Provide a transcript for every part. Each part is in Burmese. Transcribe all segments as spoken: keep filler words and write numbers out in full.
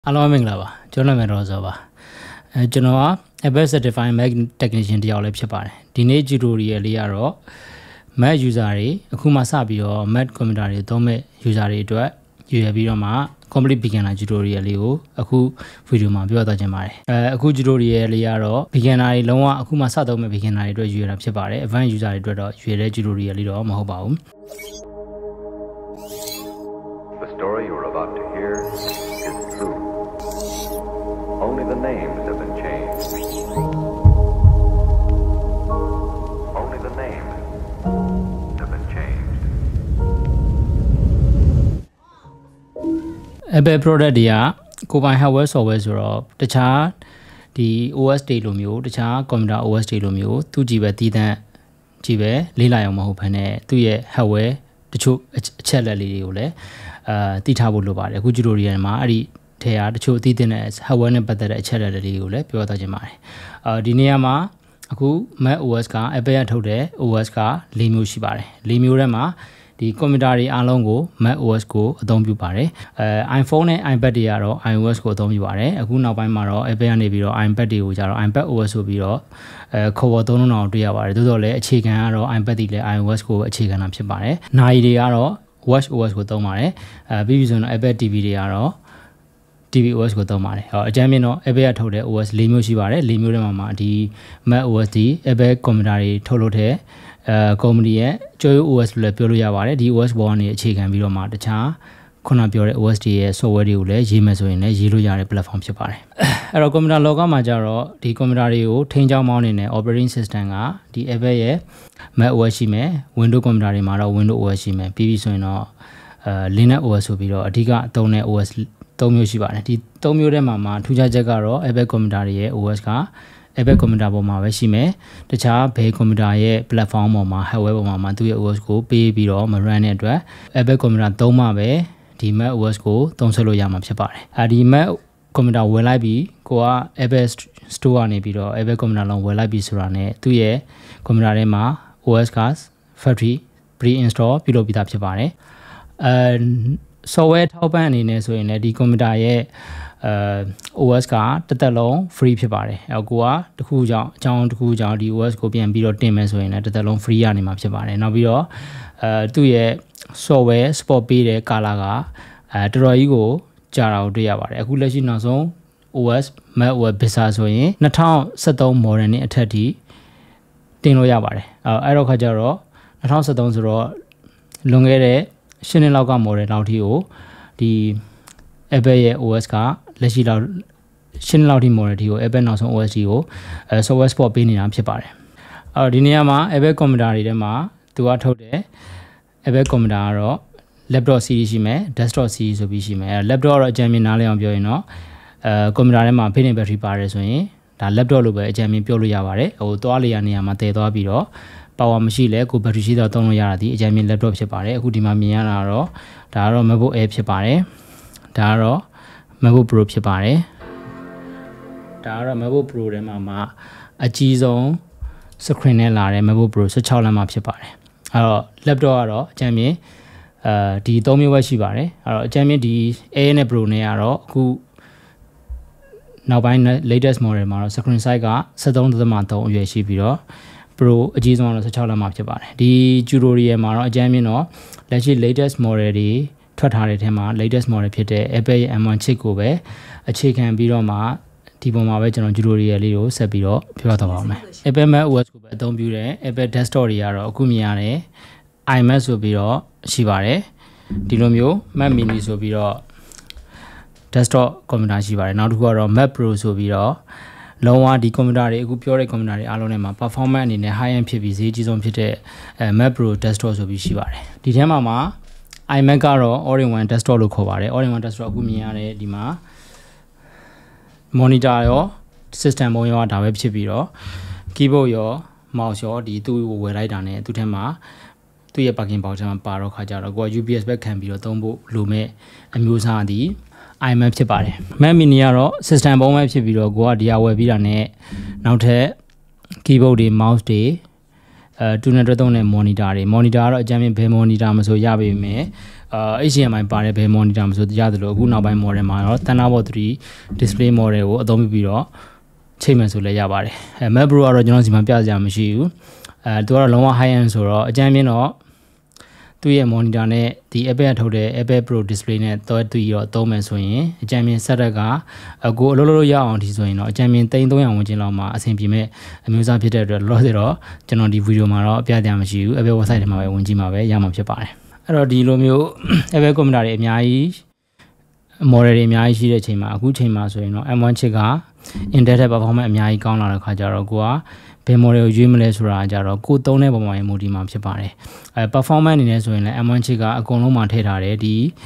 Hello မင်္ဂလာပါကျွန်တော်နာမည်တော့ဆိုပါအဲကျွန်တော်က Apple Certified Mac Technician တယောက်လည်းဖြစ်ပါတယ်ဒီနေ့ tutorial လေးကတော့ Mac user တွေအခုမှစပြီးတော့ Mac computer တွေသုံးမဲ့ user တွေအတွက်ရွေးပြီးတော့မှ complete beginner tutorial လေးကိုအခု video မှာပြောသွားခြင်းပါတယ်အဲအခု tutorial လေးကတော့ beginner တွေလုံးဝအခုမှစသုံးမဲ့ beginner တွေအတွက်ရွေးတာဖြစ်ပါတယ် advanced user တွေအတွက်တော့ရွေးတဲ့ tutorial လေးတော့မဟုတ်ပါဘူး The story you are about to hear is true. Only the names have been changed. Only the names have been changed. Apple product တွေကကိုယ်ပိုင် hardware software ဆိုတော့တခြားဒီ O S တွေလိုမျိုးတခြား computer O S တွေလိုမျိုးသူကြည့်ပဲတည်တံ့ကြည့်ပဲလေးလာအောင်မဟုတ်ဘဲနဲ့သူ့ရဲ့ hardware တချို့အချက်လက်လေးတွေကိုလည်းအာတည်ထားဖို့လိုပါတယ်အခု tutorial မှာအဲ့ဒီထဲကတချို့အသီးသင်းတဲ့ hardware နဲ့ပတ်သက်တဲ့အချက်လက်တွေကိုလည်းပြောသွားခြင်းပါတယ်အာဒီနေရာမှာအခု Mac O S က Apple ကထုတ်တဲ့ O S က၄မျိုးရှိပါတယ်၄မျိုးထဲမှာဒီ computer တွေအားလုံးကို Mac O S ကိုအသုံးပြုပါတယ်အဲ iPhone နဲ့ iPad တွေကတော့ iOS ကိုအသုံးပြုပါတယ်အခုနောက်ပိုင်းမှာတော့ Apple ကနေပြီးတော့ iPad တွေကိုကြတော့ iPad O S ဆိုပြီးတော့အဲခေါ်ပေါ်သုံးလုံးအောင်တွေ့ရပါတယ်သို့တော်လည်းအခြေခံကတော့ iPad တွေလည်း iOS ကိုအခြေခံတာဖြစ်ပါတယ်နိုင်တွေကတော့ Watch O S ကိုသုံးပါတယ်အဲပြီးပြီဆိုရင် Apple T V တွေကတော့ T V O S ကိုသုံးပါတယ်ဟောအကြမ်းမြင်တော့ Apple ကထုတ်တဲ့ O S ၄မျိုးရှိပါတယ်၄မျိုးထဲမှာဒီ Mac O S ဒီ Apple computer တွေထုတ်လို့တဲ့အဲ company ရဲ့ကျော် O S လို့လည်းပြောလို့ရပါတယ်ဒီ O S ဘောကနေအခြေခံပြီးတော့မှတခြားခုနပြောတဲ့ O S တွေရဲ့ software တွေကိုလည်းရေးမယ်ဆိုရင်လည်းရေးလို့ရတဲ့ platform ဖြစ်ပါတယ်အဲ့တော့ computer လောကမှာကြတော့ဒီ computer တွေကိုထိန်းချုပ်မောင်းနေတဲ့ operating system ကဒီ Apple ရဲ့ Mac O S ရှိမယ် Windows computer တွေမှာတော့ Windows O S ရှိမယ်ပြီးပြီဆိုရင်တော့အဲ Linux O S ဆိုပြီးတော့အဓိကအသုံးတဲ့ O S သုံးမျိုးရှိပါတယ်ဒီသုံးမျိုးထဲမှာမှာထူးခြားချက်ကတော့ Apple computer တွေရဲ့ O S က Apple computer ပေါ်မှာပဲရှိမယ်တခြားဘယ် computer ရဲ့ platform ပေါ်မှာ hardware ပေါ်မှာမှာသူ့ရဲ့ O S ကိုပေးပြီးတော့မ run တဲ့အတွက် Apple computer သုံးမှပဲဒီ Mac O S ကိုသုံးဆွဲလို့ရမှာဖြစ်ပါတယ်အဲဒီ Mac computer ဝယ်လိုက်ပြီးကိုက Apple store ကနေပြီးတော့ Apple computer လုံးဝယ်လိုက်ပြီးဆိုတာနဲ့သူ့ရဲ့ computer ထဲမှာ O S က factory pre-install ပြုလုပ်ပြီးသားဖြစ်ပါတယ်အဲ software ထောက်ပံ့အနေနဲ့ဆိုရင်လည်းဒီ computer ရဲ့အဲ O S ကတစ်သက်လုံး free ဖြစ်ပါတယ်အဲကိုကတခုကြောင့်အကြောင်းတခုကြောင့်ဒီ O S ကိုပြန်ပြီးတော့တင်မယ်ဆိုရင်လည်းတစ်သက်လုံး free ရနေမှာဖြစ်ပါတယ်နောက်ပြီးတော့အဲသူ့ရဲ့ software support ပေးတဲ့ color ကအဲတော်တော်ကြီးကိုကြာတာကိုတွေ့ရပါတယ်အခုလက်ရှိနောက်ဆုံး O S Mac O S Vista ဆိုရင်၂၀၁၃ model နဲ့အထက်ထိတင်လို့ရပါတယ်အဲအဲ့တော့ခါကျတော့၂၀၁၃ဆိုတော့လွန်ခဲ့တဲ့ရှင်းနှစ်လောက်က model လောက်ထိကိုဒီ Apple ရဲ့ O S ကလက်ရှိလောက်ရှင်းနှစ်လောက်ထိ model ထိကို Apple နောက်ဆုံး O S ကိုအဲ software support ပေးနေတာဖြစ်ပါတယ်အဲ့တော့ဒီနေရာမှာ Apple computer တွေထဲမှာသူကထုတ်တဲ့ Apple computer ကတော့ laptop series ရှိမယ် desktop series ဆိုပြီးရှိမယ်အဲ laptop ကတော့အကြမ်းမြင်နားလည်အောင်ပြောရင်တော့အဲ computer ထဲမှာ pin battery ပါတယ်ဆိုရင်ဒါ laptop လို့ပဲအကြမ်းမြင်ပြောလို့ရပါတယ်ဟိုသွားလေရနေရာမှာတည်သွားပြီးတော့power မရှိလဲကို battery ရှိတော့သုံးလို့ရတာဒီအကြမ်းမြင် laptop ဖြစ်ပါတယ်အခုဒီမှာမြင်ရတာတော့ဒါကတော့ MacBook Air ဖြစ်ပါတယ်ဒါကတော့ MacBook Pro ဖြစ်ပါတယ်ဒါကတော့ MacBook Pro ထဲမှာမှအကြီးဆုံး screen နဲ့လာတဲ့ MacBook Pro 16လက်မှဖြစ်ပါတယ်အဲ့တော့ laptop ကတော့အကြမ်းမြင်အဲဒီသုံးမျိုးပဲရှိပါတယ်အဲ့တော့အကြမ်းမြင်ဒီ Air နဲ့ Pro နဲ့ကတော့အခုနောက်ပိုင်း latest model မှာတော့ screen size က seven point three အရွယ်ရှိပြီးတော့Pro အကြီးဆုံးကတော့16လက်မှဖြစ်ပါတယ်ဒီ tutorial မှာတော့အကြမ်းမြင်တော့လက်ရှိ latest model တွေထွက်ထားတဲ့ထဲမှာ latest model ဖြစ်တဲ့ Apple ရဲ့ M one chip ကိုပဲအခြေခံပြီးတော့မှဒီပုံမှာပဲကျွန်တော် tutorial လေးကိုဆက်ပြီးတော့ပြောသွားပါဦးမယ် Apple Mac O S ကိုပဲအသုံးပြုတဲ့ Apple desktop တွေကတော့အခုမြင်ရတဲ့ iMac ဆိုပြီးတော့ရှိပါတယ်ဒီလိုမျိုး Mac mini ဆိုပြီးတော့ desktop computer ရှိပါတယ်နောက်တစ်ခုကတော့ Mac Pro ဆိုပြီးတော့လုံးဝဒီ computer တွေအခုပြောတဲ့ computer တွေအားလုံးထဲမှာ performance အနေနဲ့ high end ဖြစ်ပြီးဈေးကြီးဆုံးဖြစ်တဲ့အဲ Mac Pro desktop ဆိုပြီးရှိပါတယ်ဒီထဲမှာမှာ iMac ကတော့ all-in-one desktop လို့ခေါ်ပါတယ် all-in-one desktop အခုမြင်ရတဲ့ဒီမှာ monitor ရော system ပုံရောဒါပဲဖြစ်ပြီးတော့ keyboard ရော mouse ရောဒီသူ့ကိုဝယ်လိုက်တာနဲ့သူ့ထဲမှာသူ့ရဲ့ parking box ထဲမှာပါတော့ခါကြတော့ကိုက U P S ပဲခံပြီးတော့သုံးဖို့လိုမဲ့အမျိုးအစားဒီ iMac ဖြစ်ပါတယ် Mac mini ကတော့ system ပုံပဲဖြစ်ပြီးတော့ကိုကဒီဟာဝယ်ပြီးတာနဲ့နောက်ထပ် keyboard တွေ mouse တွေအဲtwo hundredသုံးတဲ့ monitor တွေ monitor ကတော့အကြမ်းမြင်ဘယ် monitor မဆိုရပါမယ် H D M I ပါတယ်ဘယ် monitor မဆိုရတယ်လို့အခုနောက်ပိုင်း model မှာတော့ Thunderbolt three display model ကိုအသုံးပြုပြီးတော့ချိန်မှန်ဆိုလဲရပါတယ်အဲ Mac Pro ကတော့ကျွန်တော်စီမှာပြစရာမရှိဘူးအဲသူကတော့လုံးဝ high end ဆိုတော့အကြမ်းမြင်တော့သူ့ရဲ့ monitor နဲ့ဒီ Apple ထုတ်တဲ့ Apple Pro display နဲ့တော့တူပြီးတော့သုံးမယ်ဆိုရင်အကြမ်းမြင် setup ကအကိုအလုပ်လုပ်ရအောင်ဒီဆိုရင်တော့အကြမ်းမြင်three hundredဝန်းကျင်လောက်မှာအဆင်ပြေမဲ့အမျိုးအစားဖြစ်တဲ့အတွက်လောလောဆယ်တော့ကျွန်တော်ဒီ video မှာတော့အပြပြမရှိဘူး Apple website ထဲမှာပဲဝင်ကြည့်မှာပဲရမှာဖြစ်ပါတယ်အဲ့တော့ဒီလိုမျိုး Apple computer တွေအများကြီး model တွေအများကြီးရှိတဲ့အချိန်မှာအခုချိန်မှာဆိုရင်တော့ M one chip က Intel တဲ့ performance အများကြီးကောင်းလာတဲ့ခါကျတော့ကိုကဘယ် model ကိုရွေးမလဲဆိုတာကြတော့ကိုသုံးတဲ့ပုံမှန်မူတည်မှာဖြစ်ပါတယ်အဲ performance အနေနဲ့ဆိုရင်လည်း M one chip ကအကုန်လုံးမှာထည့်ထားတယ်ဒီ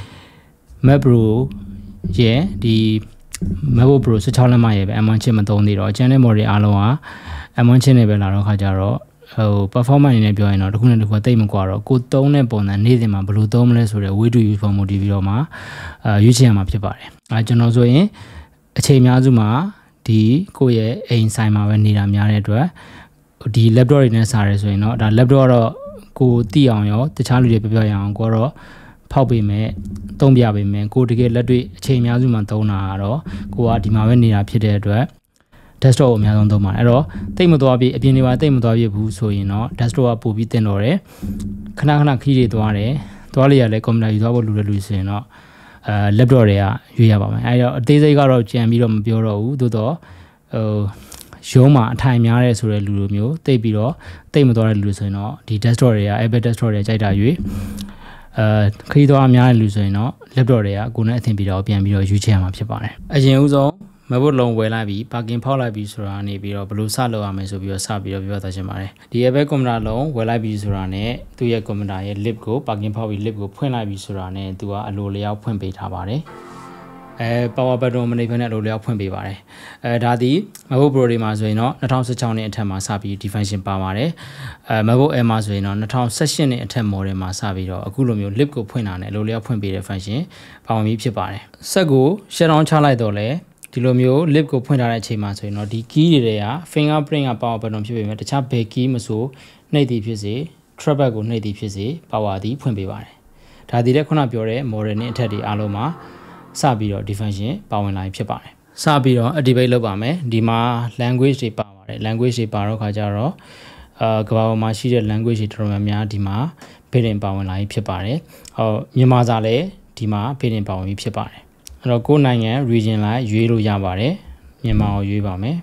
Mac Pro ရဲ့ဒီ MacBook Pro sixteenလက်မရဲ့ပဲ M one chip မသုံးသေးတော့ကျန်တဲ့ model အားလုံးက M one chip နဲ့ပဲလာတော့ခါကြတော့ဟို performance အနေနဲ့ပြောရင်တော့တစ်ခုနဲ့တစ်ခုသိမကွာတော့ကိုသုံးတဲ့ပုံစံနေ့စဉ်မှာဘယ်လိုသုံးမလဲဆိုတဲ့ way to use ပုံမူတည်ပြီးတော့မှအဲရွေးချယ်ရမှာဖြစ်ပါတယ်အဲကျွန်တော်ဆိုရင်အချိန်များစုမှာဒီကိုယ့်ရဲ့အိမ်ဆိုင်မှာပဲနေတာများတဲ့အတွက်ဒီ laptop တွေနဲ့စားရဲဆိုရင်တော့ဒါ laptop ကတော့ကိုသိအောင်ရောတခြားလူတွေပြောပြရအောင်ကိုတော့ဖောက်ပေးမယ်သုံးပြပေးမယ်ကိုတကယ်လက်တွေ့အချိန်များစုမှာသုံးတာကတော့ကိုကဒီမှာပဲနေတာဖြစ်တဲ့အတွက် desktop ကိုအများဆုံးသုံးပါတယ်အဲ့တော့တိတ်မသွားပြအပြင်တွေပါတိတ်မသွားပြဘူးဆိုရင်တော့ desktop ကပို့ပြီးတင်တော့တယ်ခဏခဏခီးတွေသွားတယ်သွားလိုက်ရလဲ computer ယူသွားဖို့လူတွေလူဆိုရင်တော့အဲ laptop တွေကရွေးရပါမယ်အဲတော့အသေးစိတ်ကတော့ကြံပြီးတော့မပြောတော့ဘူးသို့တော့ဟိုရုံးမှာအထိုင်များတဲ့ဆိုတဲ့လူလိုမျိုးတိတ်ပြီးတော့တိတ်မသွားတဲ့လူဆိုရင်တော့ဒီ desktop တွေက Apple desktop တွေကြိုက်တာရွေးအဲခရီးသွားများတဲ့လူဆိုရင်တော့ laptop တွေကကိုယ်နဲ့အသင်ပြီးတော့ပြန်ပြီးတော့ယူချင်ရမှာဖြစ်ပါတယ်အရင်ဦးဆုံး MacBook လုံးဝယ်လိုက်ပြီး parking ဖောက်လိုက်ပြီးဆိုတာနေပြီးတော့ဘယ်လိုစလုပ်ရမလဲဆိုပြီးတော့စပြီးတော့ပြောသားချင်ပါတယ်ဒီ Apple computer လုံးဝယ်လိုက်ပြီးဆိုတာနဲ့သူ့ရဲ့ computer ရဲ့ lip ကို parking ဖောက်ပြီး lip ကိုဖွင့်လိုက်ပြီးဆိုတာနဲ့သူကအလိုလျောက်ဖွင့်ပေးထားပါတယ်အဲ power button မနေဖက်နဲ့အလိုလျောက်ဖွင့်ပေးပါတယ်အဲဒါဒီ MacBook Pro တွေမှာဆိုရင်တော့twenty sixteenနှစ်အထက်မှာစပြီး definition ပါပါတယ်အဲ MacBook Air မှာဆိုရင်တော့twenty eighteenနှစ်အထက် model မှာစပြီးတော့အခုလိုမျိုး lip ကိုဖွင့်တာနဲ့အလိုလျောက်ဖွင့်ပေးတဲ့ function ပါဝင်ပြီးဖြစ်ပါတယ်ဆက်ကို shut down ချလိုက်တော့လဲဒီလိုမျိုး lip ကိုဖွင့်ထားတဲ့အချိန်မှာဆိုရင်တော့ဒီ key တွေတွေက fingerprint က power button ဖြစ်ပေမဲ့တခြားဘယ် key မဆိုနှိပ်သည်ဖြစ်စေ trackpad ကိုနှိပ်သည်ဖြစ်စေ power သည်ဖွင့်ပေးပါတယ်ဒါဒီလည်းခုနပြောတဲ့ model နဲ့အထက်တွေအားလုံးမှာစပြီးတော့ definition ပါဝင်လာဖြစ်ပါတယ်စပြီးတော့ activate လုပ်ပါမယ်ဒီမှာ language တွေပါပါတယ် language တွေပါတော့ခါကြတော့အာကမ္ဘာပေါ်မှာရှိတဲ့ language တွေတော်တော်များများဒီမှာ built-in ပါဝင်လာဖြစ်ပါတယ်ဟောမြန်မာစာလည်းဒီမှာ built-in ပါဝင်ပြီးဖြစ်ပါတယ်အဲ့တော့ကိုယ်နိုင်ငံ region လိုက်ရွေးလို့ရပါတယ်မြန်မာကိုရွေးပါမယ်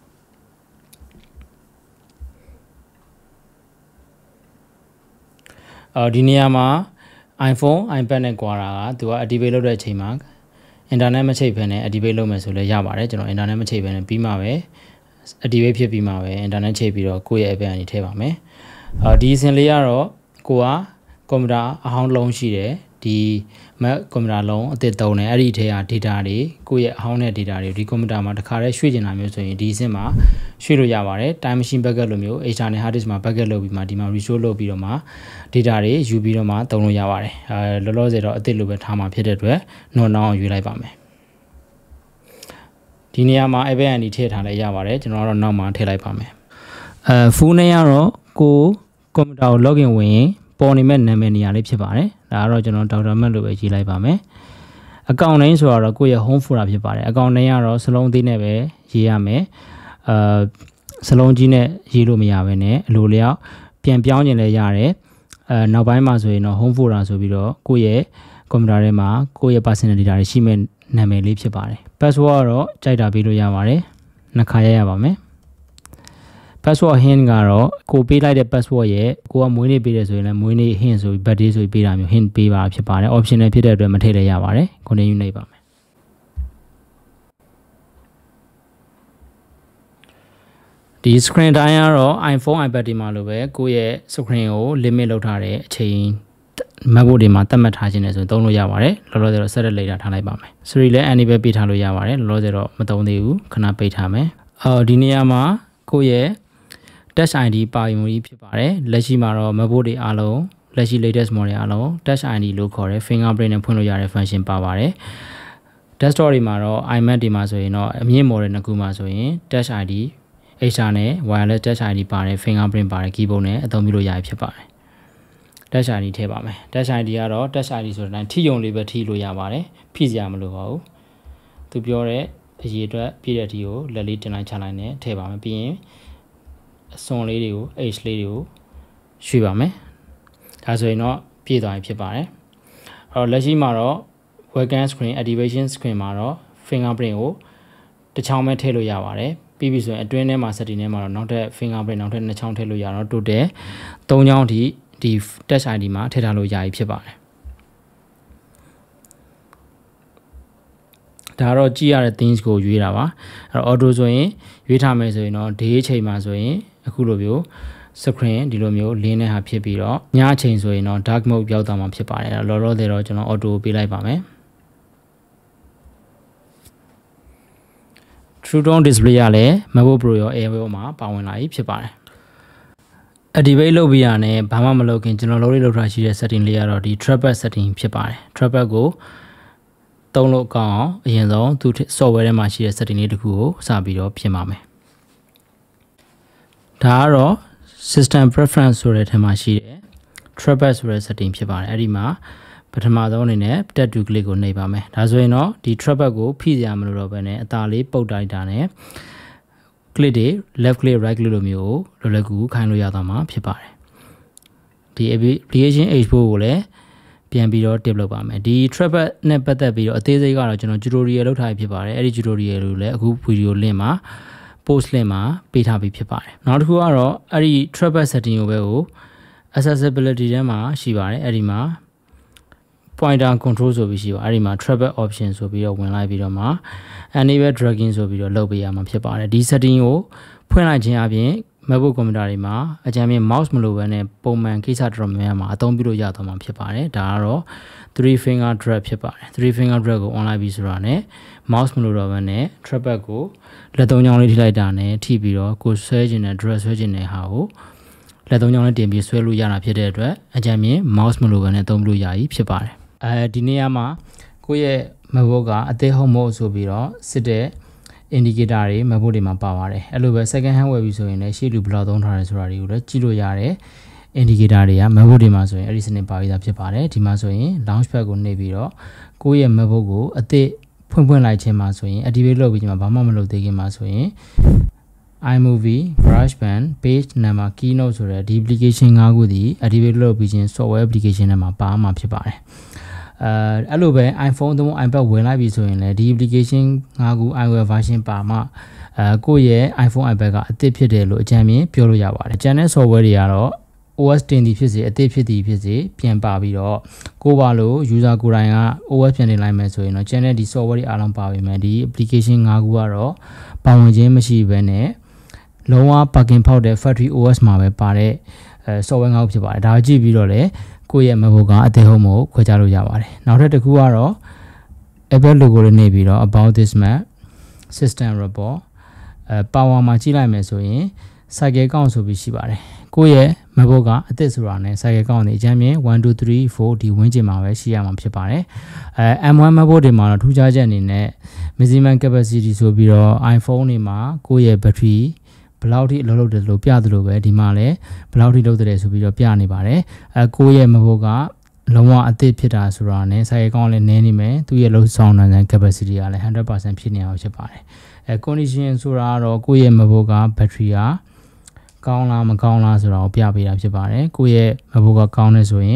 အော်ဒီနေရာမှာ iPhone iPad နဲ့ကွာတာကသူက activate လုပ်တဲ့အချိန်မှာ internet မချိတ်ဘဲနဲ့ activate လုပ်မယ်ဆိုလဲရပါတယ်ကျွန်တော် internet မချိတ်ဘဲနဲ့ပြီးမှပဲ activate ဖြစ်ပြီးမှပဲ internet ချိတ်ပြီးတော့ကိုယ့်ရဲ့ app ကနေထည့်ပါမယ်အော်ဒီအစဉ်လေးကတော့ကိုက computer အဟောင်းလုံးရှိတယ်ဒီ Mac computer လုံးအသစ်သုံးတယ်အဲ့ဒီထဲက data တွေကိုယ့်ရဲ့အဟောင်းတဲ့ data တွေဒီ computer မှာတစ်ခါတည်းရွှေ့ကျင်တာမျိုးဆိုရင်ဒီအဆင့်မှာရွှေ့လို့ရပါတယ် time machine backup လိုမျိုး external hard disk မှာ backup လုပ်ပြီးမှဒီမှာ restore လုပ်ပြီးတော့မှ data တွေယူပြီးတော့မှသုံးလို့ရပါတယ်အဲလောလောဆယ်တော့အသစ်လိုပဲထားမှာဖြစ်တဲ့အတွက် not now ရွေးလိုက်ပါမယ်ဒီနေရာမှာ Apple ကနေထည့်ထားလဲရပါတယ်ကျွန်တော်ကတော့နောက်မှာထည့်လိုက်ပါမယ်အဲ full name ကတော့ကို computer ကို login ဝင်ရင်ပေါ်နေမဲ့နာမည်နေရာလေးဖြစ်ပါတယ်ဒါကတော့ကျွန်တော်ဒေါက်တာမတ်လို့ပဲရေးလိုက်ပါမယ်အကောင့် name ဆိုတော့ကိုယ့်ရဲ့ home folder ဖြစ်ပါတယ်အကောင့် name ကတော့စလုံးသေးနဲ့ပဲရေးရမယ်အာစလုံးကြီးနဲ့ရေးလို့မရဘဲနဲ့အလိုလျောက်ပြန်ပြောင်းခြင်းလည်းရတယ်အဲနောက်ပိုင်းမှာဆိုရင်တော့ home folder ဆိုပြီးတော့ကိုယ့်ရဲ့ computer ထဲမှာကိုယ့်ရဲ့ personal data တွေရှိမဲ့နာမည်လေးဖြစ်ပါတယ် password ကတော့ကြိုက်တာပေးလို့ရပါတယ်နှစ်ခါရရပါမယ်password hint ကတော့ကိုပေးလိုက်တဲ့ password ရဲ့ကိုကမွေးနေ့ပေးတယ်ဆိုရင်လည်းမွေးနေ့ hint ဆိုပြီး birthday ဆိုပြီးပေးတာမျိုး hint ပေးပါဖြစ်ပါတယ် optional ဖြစ်တဲ့အတွက်မထည့်လည်းရပါတယ် continue နှိပ်ပါမယ်ဒီ screen time ကတော့ iPhone iPad ဒီမှာလိုပဲကိုယ့်ရဲ့ screen ကို limit လုပ်ထားတဲ့အချိန် MacBook တွေမှာသတ်မှတ်ထားခြင်းနဲ့ဆိုရင်သုံးလို့ရပါတယ်လောလောဆယ်တော့ set later ထားလိုက်ပါမယ် Siri လည်း enable ပေးထားလို့ရပါတယ်လောလောဆယ်တော့မသုံးသေးဘူးခဏပိတ်ထားမယ်အော်ဒီနေရာမှာကိုယ့်ရဲ့Touch ไอ ดี ပါဝင်ပြီးဖြစ်ပါတယ်လက်ရှိမှာတော့ MacBook တွေအားလုံးလက်ရှိ latest model အားလုံး Touch ไอ ดี လို့ခေါ်တဲ့ fingerprint နဲ့ဖွင့်လို့ရတဲ့ function ပါပါတယ် desktop တွေမှာတော့ iMac တွေမှာဆိုရင်တော့အမြင့် model နှစ်ခုမှာဆိုရင် Touch ไอ ดี H R နဲ့ wireless Touch ไอ ดี ပါတဲ့ fingerprint ပါတဲ့ keyboard နဲ့အသုံးပြုလို့ရဖြစ်ပါတယ် dash I D ထည့်ပါမယ် dash I D ကတော့ dash I D ဆိုတဲ့အတိုင်းထိယုံလေးပဲထိလို့ရပါတယ်ဖိစရာမလိုပါဘူးသူပြောတဲ့အရေးအတွက်ပြည့်တဲ့ဒီကိုလက်လေးတင်လိုက်ချလိုက်နဲ့ထည့်ပါမယ်ပြီးရင်အစွန်လေးတွေကို H လေးတွေကိုရွှေ့ပါမယ်ဒါဆိုရင်တော့ပြည့်သွားပြီဖြစ်ပါတယ်အဲ့တော့လက်ရှိမှာတော့ webcam screen activation screen မှာတော့ fingerprint ကိုတစ်ချောင်းပဲထည့်လို့ရပါတယ်ပြီးပြီဆိုရင်အတွင်းထဲမှာ setting ထဲမှာတော့နောက်ထပ် fingerprint နောက်ထပ်နှစ်ချောင်းထည့်လို့ရတော့ total သုံးချောင်းထိဒီ touch I D မှာထည့်ထားလို့ရပြီဖြစ်ပါတယ်ဒါတော့ကြည့်ရတဲ့ things ကိုရွေးတာပါအဲ့တော့ auto ဆိုရင်ရွေးထားမယ်ဆိုရင်တော့ day အချိန်မှာဆိုရင်အခုလိုမျိုး screen ဒီလိုမျိုးလင်းတဲ့ဟာဖြစ်ပြီးတော့ညအချိန်ဆိုရင်တော့ dark mode ပြောက်သွားမှာဖြစ်ပါတယ်အဲ့တော့လောလောဆယ်တော့ကျွန်တော် auto ပေးလိုက်ပါမယ် True Tone Display ရလည်း MacBook Pro ရော Airwave မှာပါဝင်လာပြီဖြစ်ပါတယ် Activate လုပ်ပြီးရတဲ့ဘာမှမလုပ်ခင်ကျွန်တော်လုပ်လေးလုပ်ထားရှိတဲ့ setting လေးကတော့ဒီ trackpad setting ဖြစ်ပါတယ် trackpad ကိုသုံးလို့ကောင်းအောင်အရင်ဆုံးသူ software ထဲမှာရှိတဲ့ setting လေးတစ်ခုကိုစပြီးတော့ပြင်ပါမယ်ဒါကတော့ system preference ဆိုတဲ့ထဲမှာရှိတဲ့ trackpad ဆိုတဲ့ setting ဖြစ်ပါတယ်အဲ့ဒီမှာပထမဆုံးအနေနဲ့ tab to click ကိုနှိပ်ပါမယ်ဒါဆိုရင်တော့ဒီ trackpad ကိုဖိစရာမလိုတော့ဘဲနဲ့အသာလေးပုတ်တိုက်တာနဲ့ click တွေ left click right click လိုမျိုးကိုလွယ်လွယ်ကူကူခိုင်းလို့ရသွားမှာဖြစ်ပါတယ်ဒီ application export ကိုလည်းပြန်ပြီးတော့ tip လုပ်ပါမယ်ဒီ trackpad နဲ့ပတ်သက်ပြီးတော့အသေးစိတ်ကတော့ကျွန်တော် tutorial လုပ်ထားဖြစ်ပါတယ်အဲ့ဒီ tutorial ကိုလည်းအခု video link မှာ post link မှာပေးထားပြီးဖြစ်ပါတယ်နောက်တစ်ခုကတော့အဲ့ဒီ trackpad setting ကိုပဲကို accessibility ထဲမှာရှိပါတယ်အဲ့ဒီမှာ pointer control ဆိုပြီးရှိပါအဲ့ဒီမှာ trackpad option ဆိုပြီးတော့ဝင်လိုက်ပြီးတော့မှ enable dragging ဆိုပြီးတော့လုပ်ပေးရမှာဖြစ်ပါတယ်ဒီ setting ကိုဖွင့်လိုက်ခြင်းအပြင် MacBook ကွန်ပျူတာတွေမှာအကြမ်းမြင် mouse မလိုဘဲနဲ့ပုံမှန်ကိစ္စတော်တော်များများမှာအသုံးပြုလို့ရသွားမှာဖြစ်ပါတယ်ဒါကတော့ three finger drag ဖြစ်ပါတယ် three finger drag ကို online ပြီးဆိုတာနဲ့ mouse မလိုတော့ဘဲနဲ့ trackpad ကိုလက်သုံးချောင်းလေးထိလိုက်တာနဲ့ထိပြီးတော့ကိုဆွဲခြင်းနဲ့ drag ဆွဲခြင်းနဲ့ဟာကိုလက်သုံးချောင်းလေးတင်ပြီးဆွဲလို့ရတာဖြစ်တဲ့အတွက်အကြမ်းမြင် mouse မလိုဘဲနဲ့သုံးလို့ရပြီဖြစ်ပါတယ်အဲဒီနေရာမှာကိုယ့်ရဲ့ MacBook ကအသေးဟုတ်မဟုတ်ဆိုပြီးတော့စစ်တဲ့ indicator တွေ MacBook တွေမှာပါပါတယ်အဲ့လိုပဲ second hand ဝယ်ပြီးဆိုရင်လည်းရှေ့လူဘယ်လောက်သုံးထားတယ်ဆိုတာတွေကိုလည်းကြည့်လို့ရတယ် indicator တွေက MacBook တွေမှာဆိုရင်အဲ့ဒီစနစ်ပါပြီးသားဖြစ်ပါတယ်ဒီမှာဆိုရင် launchpad ကိုနှိပ်ပြီးတော့ကိုယ့်ရဲ့ MacBook ကိုအသစ်ဖွင့်ဖွင့်လိုက်ခြင်းမှာဆိုရင် activate လုပ်ပြီးခြင်းမှာဘာမှမလုပ်သေးခင်မှာဆိုရင် iMovie, GarageBand, Page Number, Keynote ဆိုတဲ့ဒီ application ၅ခုဒီ activate လုပ်ပြီးခြင်း software application တွေမှာပါမှာဖြစ်ပါတယ်အဲအဲ့လိုပဲ iPhone သို့မဟုတ် iPad ဝင်လိုက်ပြီဆိုရင်လည်းဒီ application ၅ခု iOS version ပါမှအဲကိုယ့်ရဲ့ iPhone iPad ကအသစ်ဖြစ်တယ်လို့အကြမ်းမြင်ပြောလို့ရပါတယ်ကျန်တဲ့ software တွေကတော့ O S တင်သည်ဖြစ်စေအသစ်ဖြစ်သည်ဖြစ်စေပြန်ပါပြီးတော့ကိုပါလို့ user ကိုယ်တိုင်က O S ပြန်တင်လိုက်မယ်ဆိုရင်တော့ကျန်တဲ့ဒီ software တွေအားလုံးပါပြီမယ်ဒီ application ၅ခုကတော့ပါဝင်ခြင်းမရှိဘဲနဲ့လုံးဝ plugin ဖောက်တဲ့ factory O S မှာပဲပါတဲ့အဲ software ၅ခုဖြစ်ပါတယ်ဒါကြည့်ပြီးတော့လည်းကိုယ့်ရဲ့ MacBook ကအသေးဟုတ်မို့ခွဲခြားလို့ရပါတယ်နောက်ထပ်တစ်ခုကတော့ Apple logo လေးနေပြီးတော့ about this Mac system report အဲ power မှာကြည့်လိုက်မယ်ဆိုရင် cycle count ဆိုပြီးရှိပါတယ်ကိုယ့်ရဲ့ MacBook ကအသစ်ဆိုတာနဲ့ cycle count တွေအကြမ်းမြင်one two three fourဒီဝန်းကျင်မှာပဲရှိရမှာဖြစ်ပါတယ်အဲ M one MacBook တွေမှာတော့ထူးခြားချက်အနေနဲ့ maximum capacity ဆိုပြီးတော့ iPhone တွေမှာကိုယ့်ရဲ့ batteryဘယ်လောက်ထိအလုပ်လုပ်တယ်လို့ပြသလိုပဲဒီမှာလည်းဘယ်လောက်ထိလုပ်တယ်ဆိုပြီးတော့ပြနေပါတယ်အဲကိုယ့်ရဲ့ MacBook ကလုံးဝအသစ်ဖြစ်တာဆိုတာနဲ့ size ကောင်းလည်းနည်းနေမယ်သူရဲ့လုံဆောင်နိုင်တဲ့ capacity ကလည်းone hundred percent ဖြစ်နေအောင်ဖြစ်ပါတယ်အဲ condition ဆိုတာကတော့ကိုယ့်ရဲ့ MacBook က battery ကကောင်းလားမကောင်းလားဆိုတာကိုပြပေးတာဖြစ်ပါတယ်ကိုယ့်ရဲ့ MacBook ကကောင်းနေဆိုရင်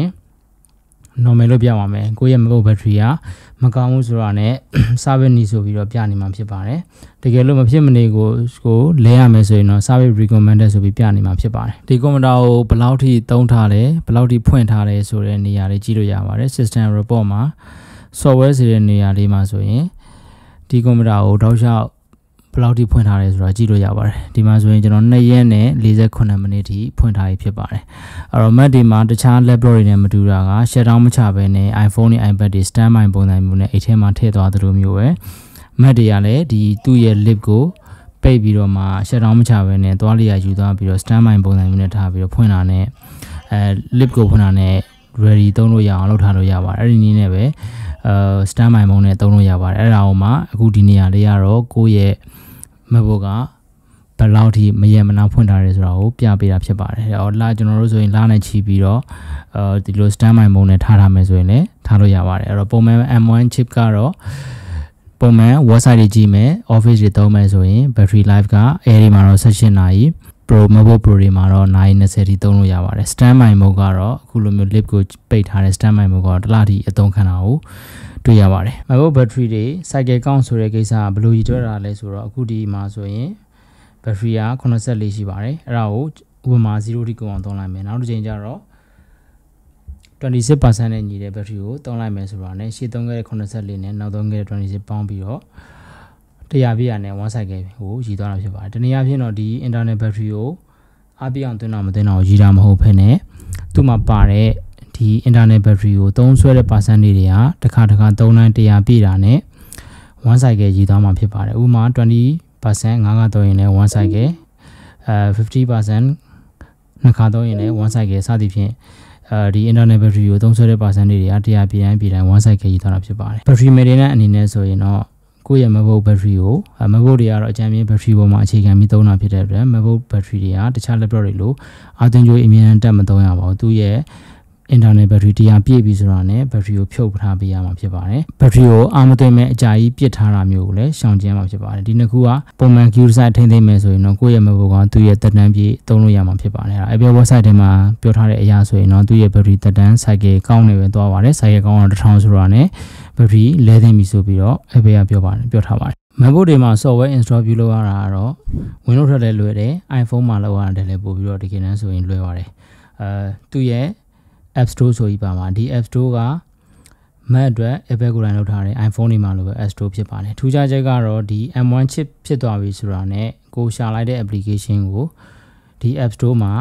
normal လို့ပြပါမယ်ကိုယ့်ရဲ့ MacBook battery ကမကောင်းဘူးဆိုတာနဲ့ service need ဆိုပြီးတော့ပြနေမှာဖြစ်ပါတယ်တကယ်လို့မဖြစ်မနေကိုကိုလဲရမယ်ဆိုရင်တော့ service recommended ဆိုပြီးပြနေမှာဖြစ်ပါတယ်ဒီကွန်ပျူတာကိုဘယ်လောက်ထိသုံးထားလဲဘယ်လောက်ထိဖွင့်ထားလဲဆိုတဲ့နေရာလေးကြည့်လို့ရပါတယ် system report မှာ software ဆိုတဲ့နေရာလေးမှာဆိုရင်ဒီကွန်ပျူတာကိုတောက်လျှောက်ဘယ်လောက်ထိဖွင့်ထားလဲဆိုတာကြည့်လို့ရပါတယ်ဒီမှာဆိုရင်ကျွန်တော်twoရက်နဲ့forty-eightမိနစ်ထိဖွင့်ထားပြီးဖြစ်ပါတယ်အဲ့တော့ Mac ဒီမှာတခြား laptop တွေနဲ့မတူတာက shutdown မချဘဲနဲ့ iPhone နဲ့ iPad တွေ standby ပုံစံမျိုးနဲ့အိတ်ထဲမှာထည့်သွားသလိုမျိုးပဲ Mac တွေကလည်းဒီသူ့ရဲ့ lip ကိုပိတ်ပြီးတော့မှ shutdown မချဘဲနဲ့သွားလျာယူသွားပြီးတော့ standby ပုံစံမျိုးနဲ့ထားပြီးတော့ဖွင့်တာနဲ့အဲ lip ကိုဖွင့်တာနဲ့ ready သုံးလို့ရအောင်လုပ်ထားလို့ရပါတယ်အဲ့ဒီနည်းနဲ့ပဲအဲ standby ပုံနဲ့သုံးလို့ရပါတယ်အဲ့ဒါအောင်မှအခုဒီနေရာလေးကတော့ကိုယ့်ရဲ့MacBook ကဘယ်လောက်ထိမရေမနာဖွင့်ထားရဲဆိုတာကိုပြပေးတာဖြစ်ပါတယ်။အော်လာကျွန်တော်တို့ဆိုရင်လာနဲ့ချီပြီးတော့အဲဒီလို standby mode နဲ့ထားထားမယ်ဆိုရင်လည်းထားလို့ရပါတယ်။အဲ့တော့ပုံမှန် M one chip ကတော့ပုံမှန် website တွေကြည့်မယ် office တွေသုံးမယ်ဆိုရင် battery life က air တွေမှာတော့sevenနာရီ Pro MacBook Pro တွေမှာတော့နာရီtwentyထိသုံးလို့ရပါတယ် standby mode ကတော့အခုလိုမျိုး lip ကိုပိတ်ထားတဲ့ standby mode ကတော့တစ်လထိအသုံးခံတာကိုတွေ့ရပါတယ် MacBook battery တွေ cycle count ဆိုတဲ့ကိစ္စကဘယ်လိုကြီးတွက်တာလဲဆိုတော့အခုဒီမှာဆိုရင် battery ကforty-fourရှိပါတယ်အဲ့ဒါကိုဥပမာzeroထိကုန်အောင်သုံးလိုက်မယ်နောက်တစ်ချိန်ကျတော့twenty-six percent နဲ့ညီတဲ့ battery ကိုသုံးလိုက်မယ်ဆိုတာနဲ့ရှေ့သုံးခဲ့တဲ့forty-fourနဲ့နောက်သုံးခဲ့တဲ့twenty-sixပေါင်းပြီးတော့one hundredပြည့်ရနဲ့ one cycle ကိုရည်သွားတာဖြစ်ပါတယ်တနည်းအားဖြင့်တော့ဒီ internal battery ကိုအားပြအောင်သွင်းအောင်မသွင်းအောင်ရည်တာမဟုတ်ဘဲနဲ့သူ့မှာပါတဲ့ဒီ internal battery ကိုသုံးဆွဲတဲ့ percent တွေကတစ်ခါတစ်ခါသုံးတိုင်းone hundredပြည့်တာနဲ့ one cycle ရည်သွားမှာဖြစ်ပါတယ်ဥပမာtwenty percent ငါးခါသုံးရင်လည်းone cycle အဲfifty percent နှစ်ခါသုံးရင်လည်းone cycle စသည်ဖြင့်အဲဒီ internal battery ကိုသုံးဆွဲတဲ့ percent တွေကone hundredပြည့်တိုင်းပြည့်တိုင်းone cycle ရည်သွားတာဖြစ်ပါတယ် battery maintenance အနေနဲ့ဆိုရင်တော့ကိုယ့်ရဲ့ MacBook battery ကို MacBook တွေကတော့အကြမ်းမြင့် battery ပေါ်မှာအခြေခံပြီးသုံးတာဖြစ်တဲ့အတွက် MacBook battery တွေကတခြား laptop တွေလိုအာသွင်းကြိုးအမြဲတမ်းတက်မသုံးရပါဘူးသူရဲ့ internal battery one hundredပြည့်ပြီဆိုတာနဲ့ battery ကိုဖြုတ်ထားပေးရမှာဖြစ်ပါတယ် battery ကိုအားမသွင်းမဲ့အကြာကြီးပစ်ထားတာမျိုးကိုလည်းရှောင်ကျဉ်မှာဖြစ်ပါတယ်ဒီနှစ်ခုကပုံမှန် queue size ထိန်းသိမ်းမယ်ဆိုရင်တော့ကိုယ့်ရဲ့ MacBook ကသူ့ရဲ့သက်တမ်းပြည့်သုံးလို့ရမှာဖြစ်ပါတယ်အဲ့ဒါ Apple website ထဲမှာပြောထားတဲ့အရာဆိုရင်တော့သူ့ရဲ့ battery သက်တမ်း cycle ကောင်းနေပဲသွားပါတယ် cycle ကောင်းတော့one thousandဆိုတာနဲ့ battery လဲသိမ်းပြီဆိုပြီးတော့ Apple ကပြောပါတယ်ပြောထားပါတယ် MacBook တွေမှာ software install ပြုလုပ်ရတာကတော့ Windows ထက်လည်းလွယ်တယ် iPhone မှာလုပ်ရတယ်လည်းပို့ပြီးတော့ဒီကိန်းနဲ့ဆိုရင်လွယ်ပါတယ်အဲသူ့ရဲ့ App Store ဆိုပြီးပါမှာဒီ App Store က Mac အတွက် Apple ကိုယ်တိုင်လုပ်ထားတဲ့ iPhone တွေမှာလိုပဲ App Store ဖြစ်ပါတယ်ထူးခြားချက်ကတော့ဒီ M one chip ဖြစ်သွားပြီဆိုတာနဲ့ကိုရှာလိုက်တဲ့ application ကိုဒီ App Store မှာ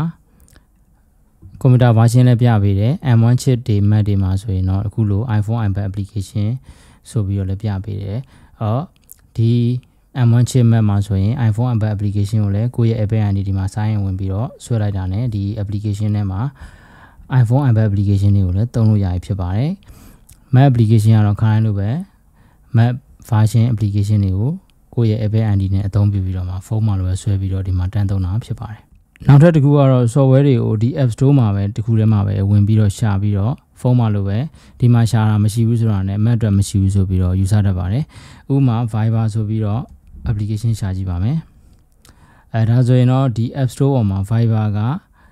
computer version နဲ့ပြပေးတယ် M one chip တွေ Mac တွေမှာဆိုရင်တော့အခုလို iPhone iPad application ဆိုပြီးတော့လည်းပြပေးတယ်အော်ဒီ M one chip Mac မှာဆိုရင် iPhone iPad application ကိုလည်းကိုယ့်ရဲ့ Apple အိုင်ဒီ ဒီမှာစာရင်ဝင်ပြီးတော့ဆွဲလိုက်တာနဲ့ဒီ application ထဲမှာ iPhone iPad application တွေကိုလည်းသုံးလို့ရပြီဖြစ်ပါတယ် Mac application ကတော့ခိုင်းလို့ပဲ Mac version application တွေကိုကိုယ့်ရဲ့ Apple အိုင်ဒီ နဲ့အသုံးပြုပြီးတော့မှဖုန်းမှာလိုပဲဆွဲပြီးတော့ဒီမှာတန်းသုံးတာဖြစ်ပါတယ်နောက်ထပ်တစ်ခုကတော့ software တွေကိုဒီ App Store မှာပဲတစ်ခုထဲမှာပဲဝင်ပြီးတော့ရှာပြီးတော့ဖုန်းမှာလိုပဲဒီမှာရှာတာမရှိဘူးဆိုတာနဲ့ Mac အတွက်မရှိဘူးဆိုပြီးတော့ယူဆတတ်ပါတယ်ဥပမာ Viber ဆိုပြီးတော့ application ရှာကြည့်ပါမယ်အဲဒါဆိုရင်တော့ဒီ App Store ပေါ်မှာ Viber က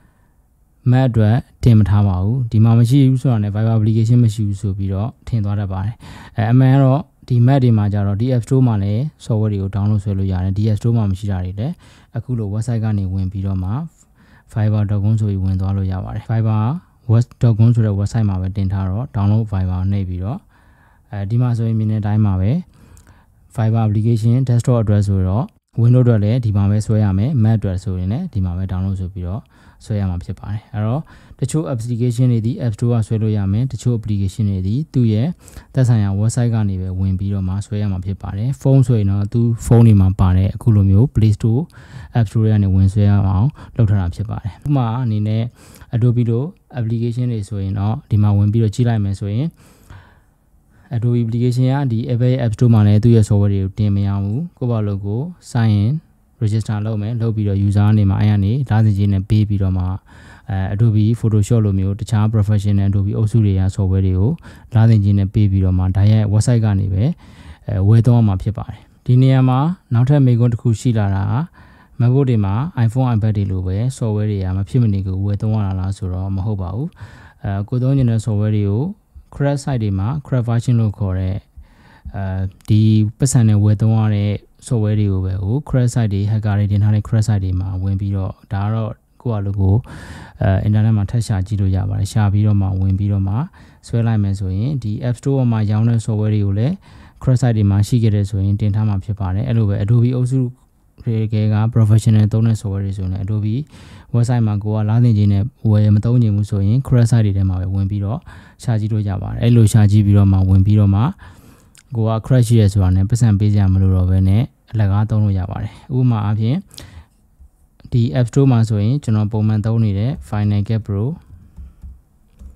Mac အတွက်တင်မထားပါဘူးဒီမှာမရှိဘူးဆိုတာနဲ့ Viber application မရှိဘူးဆိုပြီးတော့ထင်သွားတတ်ပါတယ်အဲအမှန်ကတော့ဒီ Mac တွေမှာကြတော့ဒီ App Store မှာလည်း software တွေကို download ဆွဲလို့ရတယ်ဒီ App Store မှာမရှိတာတွေလည်းအခုလို website ကနေဝင်ပြီးတော့မှ fiber dot com ဆိုပြီးဝင်သွားလို့ရပါတယ် fiber web dot com ဆိုတဲ့ website မှာပဲတင်ထားတော့ download Viber နှိပ်ပြီးတော့အဲဒီမှာဆိုရင်မြင်တဲ့အတိုင်းမှာပဲ Fiber application desktop address ဆိုတော့ Windows အတွက်လည်းဒီမှာပဲဆွဲရမယ် Mac အတွက်ဆိုရင်လည်းဒီမှာပဲ download ဆိုပြီးတော့ဆွဲရမှာဖြစ်ပါတယ်အဲ့တော့တချို့ application တွေဒီ App Store ကဆွဲလို့ရမယ်တချို့ application တွေဒီသူ့ရဲ့သက်ဆိုင်ရာ website ကနေပဲဝင်ပြီးတော့မှဆွဲရမှာဖြစ်ပါတယ်ဖုန်းဆိုရင်တော့သူဖုန်းတွေမှာပါတဲ့အခုလိုမျိုး Play Store App Store ကနေဝင်ဆွဲရအောင်လုပ်ထားတာဖြစ်ပါတယ်ဥပမာအနေနဲ့ Adobe လို application တွေဆိုရင်တော့ဒီမှာဝင်ပြီးတော့ကြည့်လိုက်မယ်ဆိုရင် Adobe application ကဒီ Apple App Store မှာလည်းသူ့ရဲ့ software တွေကိုတင်မရဘူးကိုယ့်ဘာလို့ကို sign in register လုပ်မယ်လုပ်ပြီးတော့ user အနေမှာအဲ့ကနေလာစင်ကြီးနဲ့ပေးပြီးတော့မှအဲ Adobe Photoshop လိုမျိုးတခြား professional Adobe အုပ်စုတွေက software တွေကိုလာစင်ကြီးနဲ့ပေးပြီးတော့မှဒါရဲ့ website ကနေပဲအဲဝယ်သုံးအောင်မှာဖြစ်ပါတယ်ဒီနေရာမှာနောက်ထပ်မေးခွန်းတစ်ခုရှိလာတာက MacBook တွေမှာ iPhone iPad တွေလိုပဲ software တွေကမဖြစ်မနေကိုဝယ်သုံးရတာလားဆိုတော့မဟုတ်ပါဘူးအဲကိုသုံးနေတဲ့ software တွေကို crack site တွေမှာ crack version လို့ခေါ်တဲ့အဲဒီပတ်စံနဲ့ဝယ်သုံးရတဲ့ software တွေကိုပဲဟို crack site တွေ hacker တွေတင်ထားတဲ့ crack site တွေမှာဝင်ပြီးတော့ဒါကတော့ကိုယ့်အလုပ်ကိုအဲ internet မှာထပ်ရှာကြည့်လို့ရပါတယ်ရှာပြီးတော့မှဝင်ပြီးတော့မှဆွဲလိုက်မယ်ဆိုရင်ဒီ App Store မှာရောင်းတဲ့ software တွေကိုလည်း crack site တွေမှာရှိခဲ့တဲ့ဆိုရင်တင်ထားမှာဖြစ်ပါတယ်အဲ့လိုပဲ Adobe အုပ်စုတွေက professional သုံးတဲ့ software တွေဆိုရင် Adobe website မှာကိုကလာသင်ခြင်းနဲ့ဝယ်မသုံးခြင်းဘူးဆိုရင် crack site တွေထဲမှာပဲဝင်ပြီးတော့ရှာကြည့်လို့ရပါတယ်အဲ့လိုရှာကြည့်ပြီးတော့မှဝင်ပြီးတော့မှကိုက crash ရဆိုတာနဲ့ပတ်စံပေးကြမလို့တော့ပဲနဲ့အလကားသုံးလို့ရပါတယ်ဥပမာအပြင်ဒီ App Store မှာဆိုရင်ကျွန်တော်ပုံမှန်သုံးနေတဲ့ Final Cut Pro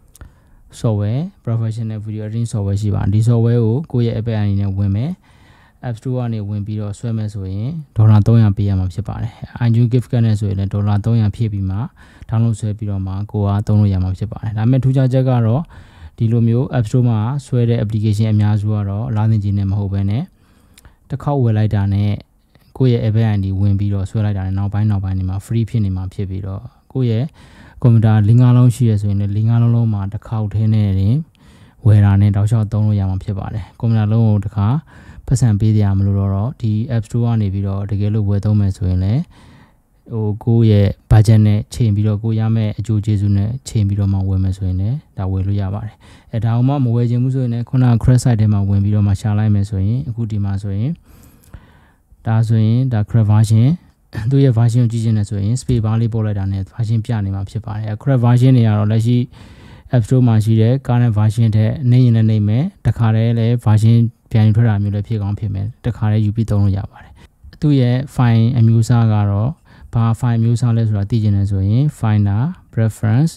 software professional video editing software ရှိပါတယ်ဒီ software ကိုကိုယ့်ရဲ့ Apple အိုင်ဒီနဲ့ဝင်မယ် App Store ကနေဝင်ပြီးတော့ဆွဲမယ်ဆိုရင်ဒေါ်လာthree hundredပေးရမှာဖြစ်ပါတယ် iTunes gift card နဲ့ဆိုရင်လည်းဒေါ်လာthree hundredဖြည့်ပြီးမှ download ဆွဲပြီးတော့မှကိုကသုံးလို့ရမှာဖြစ်ပါတယ်ဒါပေမဲ့ထူးခြားချက်ကတော့ဒီလိုမျိုး App Store မှာဆွဲတဲ့ application အများစုကတော့လာသင်ကြီးနဲ့မဟုတ်ဘဲနဲ့တစ်ခေါက်ဝယ်လိုက်တာနဲ့ကိုယ့်ရဲ့ Apple ไอ ดี ဝင်ပြီးတော့ဆွဲလိုက်တာနဲ့နောက်ပိုင်းနောက်ပိုင်းနေမှာ free ဖြစ်နေမှာဖြစ်ပြီးတော့ကိုယ့်ရဲ့ကွန်ပျူတာ၄၅လုံးရှိရဆိုရင်လည်း၄၅လုံးလုံးမှာတစ်ခေါက်ထင်းနေရင်ဝယ်တာနဲ့တောက်လျှောက်သုံးလို့ရမှာဖြစ်ပါတယ်ကွန်ပျူတာလုံးကိုတစ်ခါပတ်စံပေးကြရမလို့တော့ဒီ App Store ကနေပြီးတော့တကယ်လို့ဝယ်သုံးမယ်ဆိုရင်လည်းဟိုကိုယ့်ရဲ့ budget နဲ့ချိန်ပြီးတော့ကိုရမယ့်အကျိုးကျေးဇူးနဲ့ချိန်ပြီးတော့မှဝယ်မယ်ဆိုရင်လည်းဒါဝယ်လို့ရပါတယ်အဲဒါအောင်မှမဝယ်ချင်ဘူးဆိုရင်လည်းခုနက credit site ထဲမှာဝင်ပြီးတော့မှရှာလိုက်မယ်ဆိုရင်အခုဒီမှာဆိုရင်ဒါဆိုရင်ဒါ credit version သူရဲ့ version ကိုကြည့်ချင်တယ်ဆိုရင် space bar လေးပို့လိုက်တာနဲ့ version ပြနေမှာဖြစ်ပါတယ် credit version တွေကတော့လက်ရှိ App Store မှာရှိတဲ့ current version တဲ့နေရင်လည်းနေမယ်တခါတည်းလည်း version ပြန်ယူထွက်တာမျိုးလည်းဖြစ်ကောင်းဖြစ်မယ်တခါတည်းယူပြီးသုံးလို့ရပါတယ်သူရဲ့ file အမျိုးအစားကတော့ဘာ file မျိုးအစားလဲဆိုတာသိချင်တယ်ဆိုရင် Finder Preference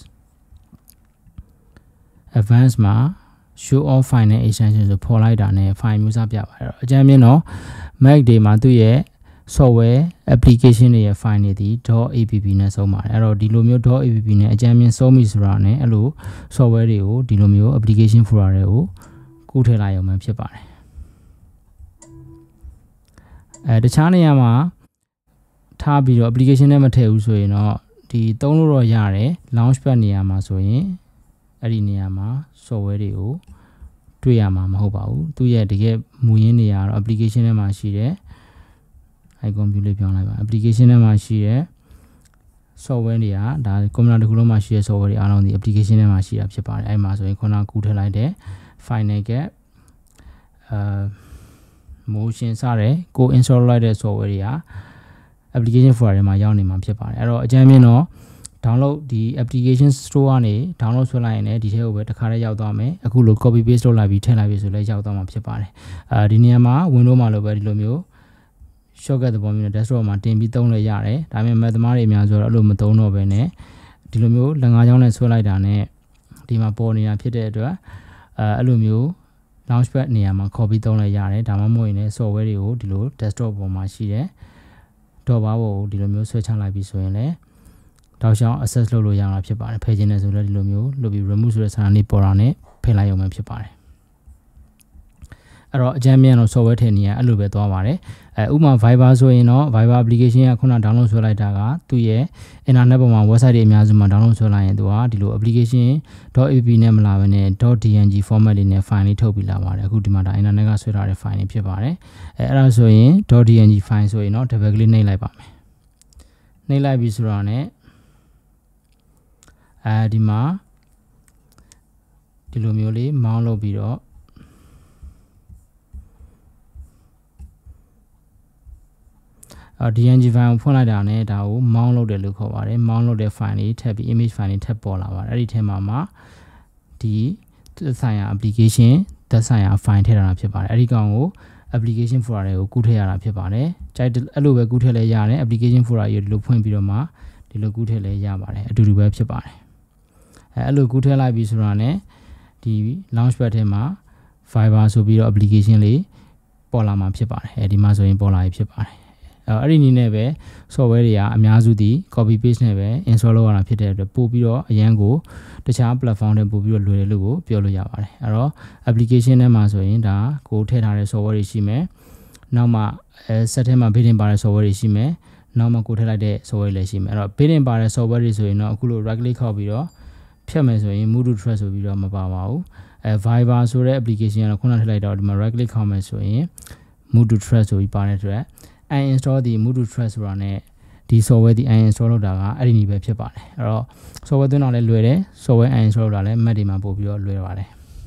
Advanced မှာ Show all file နဲ့ extension ဆိုပေါ်လိုက်တာနဲ့ file မျိုးအစားပြပါတယ်အကြမ်းမြင်တော့ Mac တွေမှာသူရဲ့ software application တွေရဲ့ file တွေဒီ .app နဲ့ဆုံးပါတယ်အဲ့တော့ဒီလိုမျိုး .app နဲ့အကြမ်းမြင်ဆုံးပြီဆိုတာနဲ့အဲ့လို software တွေကိုဒီလိုမျိုး application folder တွေကိုကူးထည့်လိုက်အောင်မှဖြစ်ပါတယ်အဲတခြားနေရာမှာထားပြီးတော့ application နဲ့မထည့်ဘူးဆိုရင်တော့ဒီသုံးလို့တော့ရတယ် launchpad နေရာမှာဆိုရင်အဲ့ဒီနေရာမှာ software တွေကိုတွေ့ရမှာမဟုတ်ပါဘူးသူရဲ့တကယ်မူရင်းနေရာတော့ application ထဲမှာရှိတဲ့ icon view လေးပြောင်းလိုက်ပါ application ထဲမှာရှိတဲ့ software တွေကဒါကွန်ပျူတာတစ်ခုလုံးမှာရှိတဲ့ software တွေအားလုံးဒီ application ထဲမှာရှိတာဖြစ်ပါတယ်အဲ့မှာဆိုရင်ခုနကူးထည့်လိုက်တဲ့ Final Cut အာ motion စတဲ့ကို install လိုက်တဲ့ software တွေက application folder ထဲမှာရောက်နေမှာဖြစ်ပါတယ်အဲ့တော့အကြမ်းမြင်တော့ download ဒီ application store ကနေ download ဆွဲလိုက်ရင်လည်းဒီထဲကိုပဲတစ်ခါတည်းရောက်သွားမယ်အခုလို copy paste လုပ်လိုက်ပြီးထည့်လိုက်ပြီးဆိုလည်းရောက်သွားမှာဖြစ်ပါတယ်အဲဒီနေရာမှာ window မှာလိုပဲဒီလိုမျိုး shortcut သဘောမျိုးနဲ့ desktop မှာတင်ပြီးသုံးလို့ရတယ်ဒါပေမဲ့ math သမားတွေအများဆိုတော့အဲ့လိုမသုံးတော့ဘဲနဲ့ဒီလိုမျိုးလက်ငါးချောင်းနဲ့ဆွဲလိုက်တာနဲ့ဒီမှာပေါ်နေတာဖြစ်တဲ့အတွက်အဲအဲ့လိုမျိုး launchpad နေရာမှာ copy သုံးလို့ရတယ်ဒါမှမဟုတ်ရင်လည်း software တွေကိုဒီလို desktop ပေါ်မှာရှိတဲ့တော့ဘာကိုဒီလိုမျိုးဆွဲချလိုက်ပြီးဆိုရင်လည်းတောက်ချောင်း access လုပ်လို့ရမှာဖြစ်ပါတယ်ဖယ်ခြင်းနဲ့ဆိုလည်းဒီလိုမျိုးလုပ်ပြီး remove ဆိုတဲ့စာလေးပေါ်တာနဲ့ဖယ်လိုက်ရုံပဲဖြစ်ပါတယ်အဲ့တော့အကြမ်းမြင်တော့ software ထည့်နေရအဲ့လိုပဲသွားပါတယ်အဲဥပမာ Viber ဆိုရင်တော့ Viber application ကခုန download ဆွဲလိုက်တာကသူ့ရဲ့ internet ပေါ်မှာ website တွေအများစုမှာ download ဆွဲလိုက်ရင်သူကဒီလို application .app နဲ့မလာဘဲနဲ့ .dng format တွေနဲ့ file လေးထုတ်ပြီးလာပါတယ်အခုဒီမှာဒါ internet ကဆွဲထားတဲ့ file တွေဖြစ်ပါတယ်အဲအဲ့ဒါဆိုရင် .dng file ဆိုရင်တော့ double click နှိပ်လိုက်ပါမယ်နှိပ်လိုက်ပြီဆိုတော့ ਨੇ အဲဒီမှာဒီလိုမျိုးလေး mount လုပ်ပြီးတော့dng file ကိုဖွင့်လိုက်တာနဲ့ဒါကို mount လုပ်တယ်လို့ခေါ်ပါတယ် mount လုပ်တဲ့ file လေးထပ်ပြီး image file လေးထပ်ပေါ်လာပါတယ်အဲ့ဒီထဲမှာမှဒီသက်ဆိုင်ရာ application သက်ဆိုင်ရာ file ထည့်ထားတာဖြစ်ပါတယ်အဲ့ဒီကောင်ကို application folder တွေကိုကူးထည့်ရတာဖြစ်ပါတယ်ကြိုက်အဲ့လိုပဲကူးထည့်လဲရတယ် application folder ရေဒီလိုဖွင့်ပြီးတော့မှဒီလိုကူးထည့်လဲရပါတယ်အတူတူပဲဖြစ်ပါတယ်အဲအဲ့လိုကူးထည့်လိုက်ပြီးဆိုတာ ਨੇ ဒီ launchpad ထဲမှာ Fiverr ဆိုပြီးတော့ application လေးပေါ်လာမှာဖြစ်ပါတယ်အဲဒီမှာဆိုရင်ပေါ်လာပြီဖြစ်ပါတယ်အဲ့ဒီနည်းနဲ့ပဲ software တွေကအများစုဒီ copy paste နဲ့ပဲ install လုပ်ရတာဖြစ်တဲ့အတွက်ပို့ပြီးတော့အရန်ကိုတခြား platform တွေပို့ပြီးတော့လွယ်တယ်လို့ကိုပြောလို့ရပါတယ်အဲ့တော့ application ထဲမှာဆိုရင်ဒါကိုထည့်ထားတဲ့ software တွေရှိမယ်နောက်မှအဲ set ထဲမှာ built-in ပါတဲ့ software တွေရှိမယ်နောက်မှကိုထည့်လိုက်တဲ့ software တွေလည်းရှိမယ်အဲ့တော့ built-in ပါတဲ့ software တွေဆိုရင်တော့အခုလို right click ခောက်ပြီးတော့ဖြတ်မယ်ဆိုရင် move to track ဆိုပြီးတော့မပါပါဘူးအဲ Viber ဆိုတဲ့ application ကတော့ခုနထည့်လိုက်တော့ဒီမှာ right click ခောက်မယ်ဆိုရင် move to track ဆိုပြီးပါတဲ့အတွက်uninstall ဒီ move to track ဆိုတာ ਨੇ ဒီ software ဒီ uninstall လုပ်တာကအဲ့ဒီနည်းပဲဖြစ်ပါတယ်အဲ့တော့ software သွင်းတာလည်းလွယ်တယ် software uninstall လုပ်တာလည်း Mac တွေမှာပို့ပြီးတော့လွယ်ပါတယ်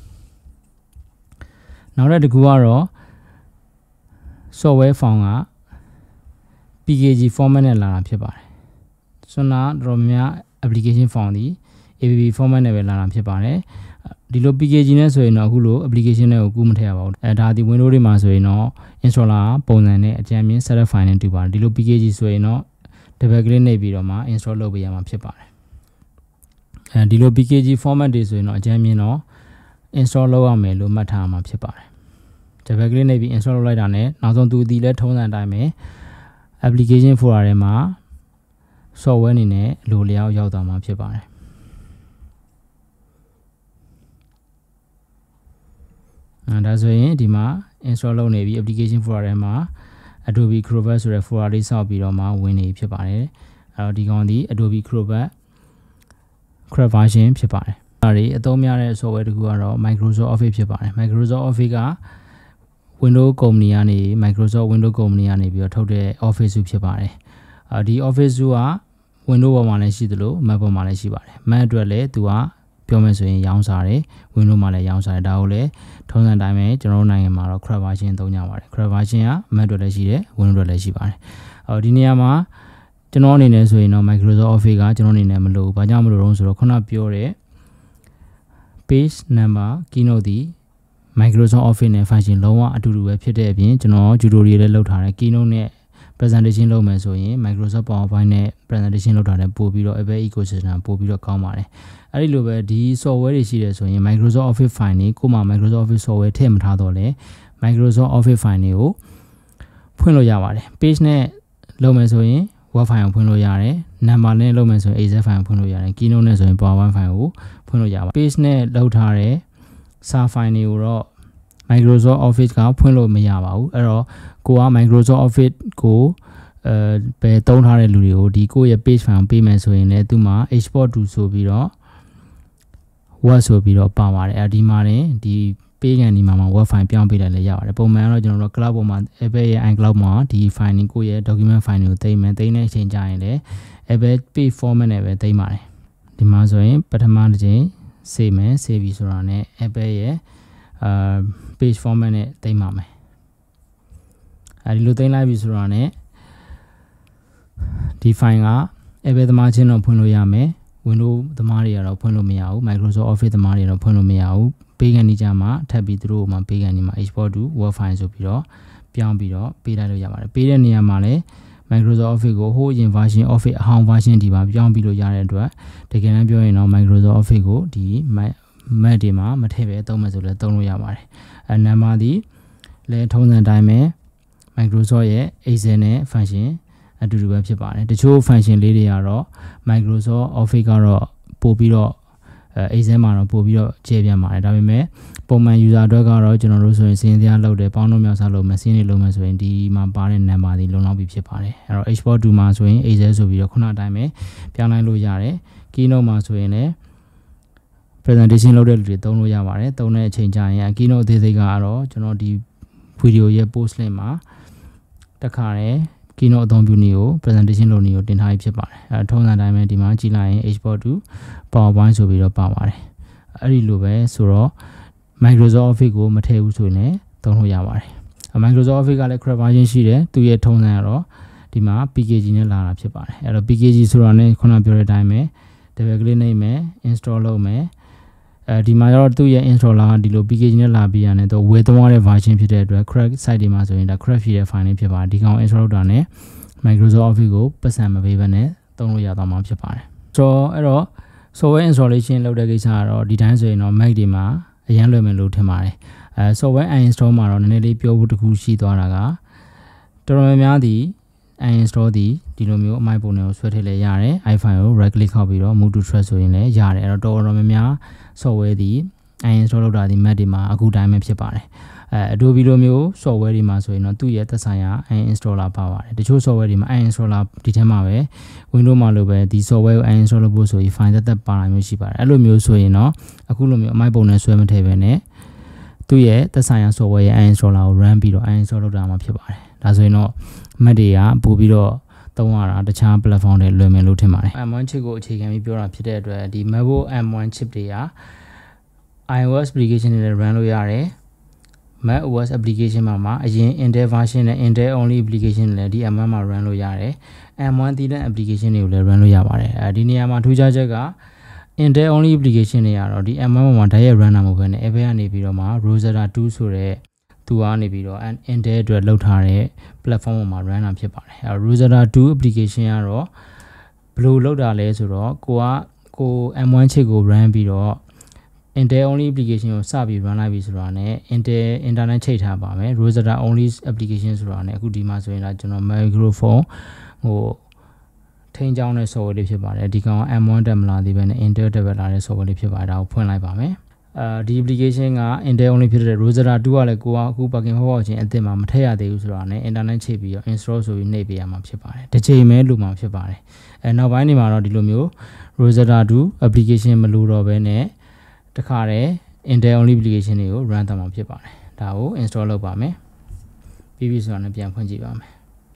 နောက်တစ်ခုကတော့ software file က pkg format နဲ့လာတာဖြစ်ပါတယ်စွမ်းနာတော်များ application file ဒီ app format နဲ့ပဲလာတာဖြစ်ပါတယ်ဒီလို pkg နဲ့ဆိုရင်တော့အခုလို application တွေကိုကူးမထည့်ရပါဘူးအဲဒါဒီ Windows တွေမှာဆိုရင်တော့ installer ပုံစံနဲ့အကြမ်းမြင် setup file နဲ့တူပါတယ်ဒီလို pkg ဆိုရင်တော့ double click နှိပ်ပြီးတော့မှ install လုပ်ပေးရမှာဖြစ်ပါတယ်အဲဒီလို pkg format တွေဆိုရင်တော့အကြမ်းမြင်တော့ install လုပ်ရမယ်လို့မှတ်ထားမှာဖြစ်ပါတယ်တပက်ကလေးနေပြီး install လုပ်လိုက်တာနဲ့နောက်ဆုံးသူဒီလဲထုံးစံအတိုင်းပဲ application folder ထဲမှာ software အနေနဲ့လိုလျောက်ရောက်သွားမှာဖြစ်ပါတယ်အဲဒါဆိုရင်ဒီမှာ install လုပ်နေပြီး application folder ထဲမှာ Adobe Acrobat ဆိုတဲ့ folder လေးစောက်ပြီးတော့မှဝင်နေဖြစ်ပါတယ်အဲတော့ဒီကောင်ဒီ Adobe Acrobat Craft version ဖြစ်ပါတယ်ဒါတွေအသုံးများတဲ့ software တခုကတော့ Microsoft Office ဖြစ်ပါတယ် Microsoft Office က Windows Company ကနေ Microsoft Windows Company ကနေပြီးတော့ထုတ်တဲ့ Office suite ဖြစ်ပါတယ်အဲဒီ Office suite က Windows ပေါ်မှာလည်းရှိသလို Mac ပေါ်မှာလည်းရှိပါတယ် Mac အတွက်လည်းသူကပြောမယ်ဆိုရင်ရောင်းစားတယ် Windows မှာလည်းရောင်းစားတယ်ဒါကိုလည်းထုံးစံတိုင်းပဲကျွန်တော်တို့နိုင်ငံမှာတော့ Craft version သုံးကြပါတယ် Craft version က Mac အတွက်လည်းရှိတယ် Windows အတွက်လည်းရှိပါတယ်အဲဒီနေရာမှာကျွန်တော်အနေနဲ့ဆိုရင်တော့ Microsoft Office ကကျွန်တော်အနေနဲ့မလို့ဘာကြောင့်မလို့တော့ဆိုတော့ခုနပြောတဲ့ page number keynote ဒီ Microsoft Office နဲ့ function လုံးဝအတူတူပဲဖြစ်တဲ့အပြင်ကျွန်တော် tutorial လည်းလုပ်ထားတယ် keynote နဲ့ presentation လုပ်မယ်ဆိုရင် Microsoft PowerPoint နဲ့ presentation လုပ်ထားတယ်ပို့ပြီးတော့ Apple ecosystem ပို့ပြီးတော့ကောင်းပါတယ်အဲ့ဒီလိုပဲဒီ software တွေရှိတယ်ဆိုရင် Microsoft Office file တွေကိုမှ Microsoft Office software ထည့်မထားတော့လဲ Microsoft Office file တွေကိုဖွင့်လို့ရပါတယ် page နဲ့လုပ်မယ်ဆိုရင် Word file ကိုဖွင့်လို့ရတယ် number နဲ့လုပ်မယ်ဆိုရင် Excel file ကိုဖွင့်လို့ရတယ် keynote နဲ့ဆိုရင် PowerPoint file ကိုဖွင့်လို့ရပါတယ် page နဲ့လုပ်ထားတဲ့ စာ file တွေကိုတော့ Microsoft Office ကဖွင့်လို့မရပါဘူးအဲ့တော့ကိုက Microsoft Office ကိုအဲပဲတုံးထားတဲ့လူတွေကိုဒီကိုရဲ့ page file ပေးမယ်ဆိုရင်လည်းသူမှာ export to ဆိုပြီးတော့ Word ဆိုပြီးတော့ပါပါတယ်အဲဒီမှာလည်းဒီပေးကန်ဒီမှာမှာ Word file ပြောင်းပေးလိုက်လည်းရပါတယ်ပုံမှန်တော့ကျွန်တော်တို့ cloud ပေါ်မှာ Apple ရဲ့ iCloud မှာဒီ file ကိုရဲ့ document file ကိုသိမ်းမယ်သိမ်းတဲ့အချိန်ကျရင်လည်း Apple page format နဲ့ပဲသိမ်းပါတယ်ဒီမှာဆိုရင်ပထမတစ်ချိန် save မယ် save ပြီဆိုတာနဲ့ Apple ရဲ့အာ page format နဲ့သိမ်းပါမယ်အဲဒီလိုသိမ်းလိုက်ပြီဆိုတာနဲ့ဒီ file က Apple သမားချင်းတော့ဖွင့်လို့ရမယ် Windows သမားတွေကတော့ဖွင့်လို့မရဘူး Microsoft Office သမားတွေတော့ဖွင့်လို့မရဘူးပေးကန်ဒီကြမှာထပ်ပြီးသူတို့မှာပေးကန်ဒီမှာ export to Word file ဆိုပြီးတော့ပြောင်းပြီးတော့ပေးလိုက်လို့ရပါတယ်ပေးတဲ့နေရာမှာလည်း Microsoft Office ကိုဟိုးအရင် version Office အဟောင်း version ဒီပါပြောင်းပြီးလို့ရတဲ့အတွက်တကယ်တမ်းပြောရင်တော့ Microsoft Office ကိုဒီ Mac တွေမှာမထည့်ပဲသုံးမယ်ဆိုလည်းသုံးလို့ရပါတယ်အဲ number ဒီလည်းထုံးစံတိုင်းပဲ Microsoft ရဲ့ Excel နဲ့ function အတူတူပဲဖြစ်ပါတယ်တချို့ function လေးတွေကတော့ Microsoft Office ကတော့ပို့ပြီးတော့အဲ Excel မှာတော့ပို့ပြီးတော့ကျေပြန့်ပါတယ်ဒါပေမဲ့ပုံမှန် user အတွက်ကတော့ကျွန်တော်တို့ဆိုရင်စင်းစရာလောက်တယ်ပေါင်းလို့မြောက်စားလို့မစင်းနေလို့မယ်ဆိုရင်ဒီမှာပါတဲ့ number တွေလုံလောက်ပြီဖြစ်ပါတယ်အဲ့တော့ export to မှာဆိုရင် Excel ဆိုပြီးတော့ခုနအတိုင်းပဲပြောင်းလိုက်လို့ရတယ် keynote မှာဆိုရင်လည်း presentation လုပ်တဲ့လူတွေသုံးလို့ရပါတယ်သုံးတဲ့အချိန်ကြာရင် keynote အသေးစိတ်ကတော့ကျွန်တော်ဒီ video ရဲ့ post link မှာတက်ခါရဲ keynote အသုံးပြုနည်းကို presentation လုပ်နည်းကိုတင်ထားပြီးဖြစ်ပါတယ်အဲထုံးစံတိုင်းပဲဒီမှာကြည့်လိုက်ရင် export to PowerPoint ဆိုပြီးတော့ပါပါတယ်အဲ့ဒီလိုပဲဆိုတော့ Microsoft Office ကိုမထည့်ဘူးဆိုရင်လည်းသုံးလို့ရပါတယ် Microsoft Office ကလည်း Craft version ရှိတယ်သူရဲ့ထုံးစံကတော့ဒီမှာ P K G နဲ့လာတာဖြစ်ပါတယ်အဲ့တော့ P K G ဆိုတာနဲ့ခုနပြောတဲ့အတိုင်းပဲ double click နှိပ်မယ် install လုပ်မယ်အဲဒီမှာတော့သူ့ရဲ့ installer ကဒီလို P K G နဲ့လာပြီးရတယ်တော့ဝယ်သွားတဲ့ version ဖြစ်တဲ့အတွက် Craft site တွေမှာဆိုရင်ဒါ Craft ဖြစ်တဲ့ file လေးဖြစ်ပါတယ်ဒီကောင် install လုပ်တာနဲ့ Microsoft Office ကိုပတ်စံမပေးဘဲနဲ့သုံးလို့ရသွားမှာဖြစ်ပါတယ်ဆိုတော့အဲ့တော့ software installation လုပ်တဲ့ကိစ္စကတော့ဒီတိုင်းဆိုရင်တော့ Mac တွေမှာအရင်လွယ်မယ်လို့ထင်ပါတယ်အဲ software uninstall မှာတော့နည်းနည်းလေးပြောဖို့တခုရှိသွားတာကတော်တော်များများဒီ uninstall ဒီဒီလိုမျိုးအမိုက်ပုံတွေကိုဆွဲထည့်လဲရတယ် iFile ကို right click ခောက်ပြီးတော့ move to trash ဆိုရင်လည်းရတယ်အဲ့တော့တော်တော်များများ software ဒီ uninstall လုပ်တာဒီ Mac တွေမှာအခုတိုင်းပဲဖြစ်ပါတယ်အဲ Adobe လိုမျိုး software တွေမှာဆိုရင်တော့သူ့ရဲ့သက်ဆိုင်ရာ uninstaller ပါပါတယ်တချို့ software တွေမှာ uninstaller ဒီထဲမှာပဲ Windows မှာလိုပဲဒီ software ကို uninstall လုပ်ဖို့ဆိုရင် file သက်သက်ပါတာမျိုးရှိပါတယ်အဲ့လိုမျိုးဆိုရင်တော့အခုလိုမျိုးအမိုက်ပုံနဲ့ဆွဲမထည့်ပဲနဲ့သူ့ရဲ့သက်ဆိုင်ရာ software ရဲ့ uninstaller ကို run ပြီးတော့ uninstall လုပ်တာမှာဖြစ်ပါတယ်ဒါဆိုရင်တော့ Mac တွေကပို့ပြီးတော့သုံးရတာတခြား platform တွေလွယ်မယ်လို့ထင်ပါတယ် M one chip ကိုအခြေခံပြီးပြောတာဖြစ်တဲ့အတွက်ဒီ MacBook M one chip တွေက iOS application တွေနဲ့ run လို့ရတယ် macOS application မှာမှာအရင် Intel version နဲ့ Intel only application တွေလည်းဒီ M one မှာ run လို့ရတယ် M one တည်တဲ့ application တွေကိုလည်း run လို့ရပါတယ်အဲဒီနေရာမှာထူးခြားချက်က Intel only application တွေကတော့ဒီ M one မှာ direct run တာမဟုတ်ဘဲနဲ့ Apple ကနေပြီးတော့မှ Rosetta two ဆိုတဲ့သူကနေပြီးတော့ Intel အတွက်လောက်ထားတဲ့ platform ပေါ်မှာ run တာဖြစ်ပါတယ်အဲ Rosetta two application ကတော့ဘယ်လိုလောက်တာလဲဆိုတော့ကိုကကို M one chip ကို run ပြီးတော့ Intel only application ကိုစပြီး run လိုက်ပြီဆိုတာနဲ့ Intel internet ချိန်ထားပါမယ် Rosetta only application ဆိုတာနဲ့အခုဒီမှာဆိုရင်ဒါကျွန်တော် microphone ဟိုထိန်းချောင်းတဲ့ software လေးဖြစ်ပါတယ်ဒီကောင် M one တက်မလာသေးဘဲနဲ့ Intel တက်ပဲလာတဲ့ software လေးဖြစ်ပါတယ်ဒါကိုဖွင့်လိုက်ပါမယ်အာဒီ application က Intel only ဖြစ်တဲ့ Rosetta two ကလည်းကိုကအခု plugin ဟောက်ချင်းအသစ်မှာမထည့်ရသေးဘူးဆိုတာနဲ့ internet ချိန်ပြီးတော့ install ဆိုပြီးနှိပ်ပေးရမှာဖြစ်ပါတယ်တစ်ချိန်ပဲလိုမှာဖြစ်ပါတယ်အဲနောက်ပိုင်းနေမှာတော့ဒီလိုမျိုး Rosetta two application မလိုတော့ဘဲနဲ့တခါတည်း Intel only application တွေကို run တတ်မှာဖြစ်ပါတယ်ဒါကို install လုပ်ပါမယ်ပြီးပြီဆိုတာနဲ့ပြန်ဖွင့်ကြည့်ပါမယ်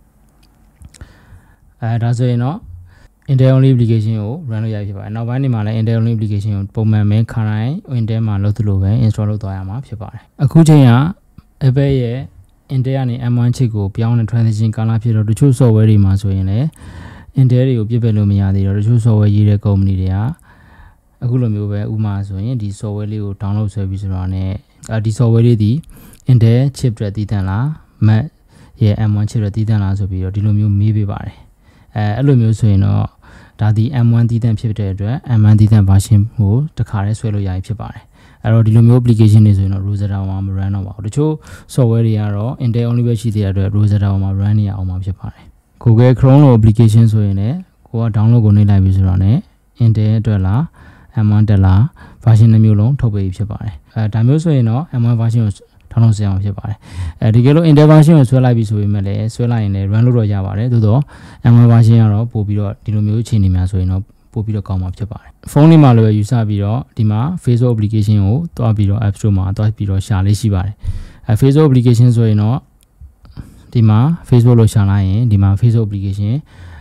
အဲဒါဆိုရင်တော့ Intel only application ကို run လုပ်ရဖြစ်ပါတယ်နောက်ပိုင်းနေမှာလည်း Intel only application ကိုပုံမှန်ပဲခါတိုင်း Intel မှာလုပ်သလိုပဲ install လုပ်သွားရမှာဖြစ်ပါတယ်အခုချိန်က Apple ရဲ့ Intel ကနေ M one chip ကိုပြောင်းတဲ့ transition ကာလဖြစ်တော့တချို့ software တွေမှာဆိုရင်လည်း Intel တွေကိုပြစ်ပယ်လို့မရသေးတော့တချို့ software ရေးတဲ့ company တွေကအခုလိုမျိုးပဲဥမာဆိုရင်ဒီ software လေးကို download ဆွဲပြီးဆိုတော့ねဒီ software လေးဒီ Intel chip တွေတည်တံ့လား Mac ရဲ့ M one chip တွေတည်တံ့လားဆိုပြီးတော့ဒီလိုမျိုးမေးပေးပါတယ်အဲအဲ့လိုမျိုးဆိုရင်တော့ဒါဒီ M one တည်တံ့ဖြစ်တဲ့အတွက် M one တည်တံ့ version ကိုတခါတည်းဆွဲလို့ရပြီဖြစ်ပါတယ်အဲ့တော့ဒီလိုမျိုး application တွေဆိုရင်တော့ Rosetta မှာမ run တော့ပါဘူးတချို့ software တွေကတော့ Intel only ပဲရှိသေးတဲ့အတွက် Rosetta မှာ run နေရအောင်မှာဖြစ်ပါတယ် Google Chrome လို application ဆိုရင်လည်းကိုက download ကိုနှိပ်လိုက်ပြီဆိုတော့ね Intel အတွက်လား M one တက်လား version နှမျိုးလုံးထုတ်ပေးဖြစ်ပါတယ်အဲဒါမျိုးဆိုရင်တော့ M one version ကိုထောင်းလို့ဆရာအောင်ဖြစ်ပါတယ်အဲဒီကလို့ Intel version ကိုဆွဲလိုက်ပြီဆိုပေမဲ့လည်းဆွဲလိုက်ရင်လည်း run လုပ်တော့ရပါတယ်သို့တော့ M one version ကတော့ပို့ပြီးတော့ဒီလိုမျိုးအခြေအနေများဆိုရင်တော့ပို့ပြီးတော့ကောင်းမှာဖြစ်ပါတယ်ဖုန်းလေးမှာလည်းပဲယူဆပြီးတော့ဒီမှာ Facebook application ကိုတွားပြီးတော့ App Store မှာတွားပြီးတော့ရှာလေးရှိပါတယ်အဲ Facebook application ဆိုရင်တော့ဒီမှာ Facebook လို့ရှာလိုက်ရင်ဒီမှာ Facebook application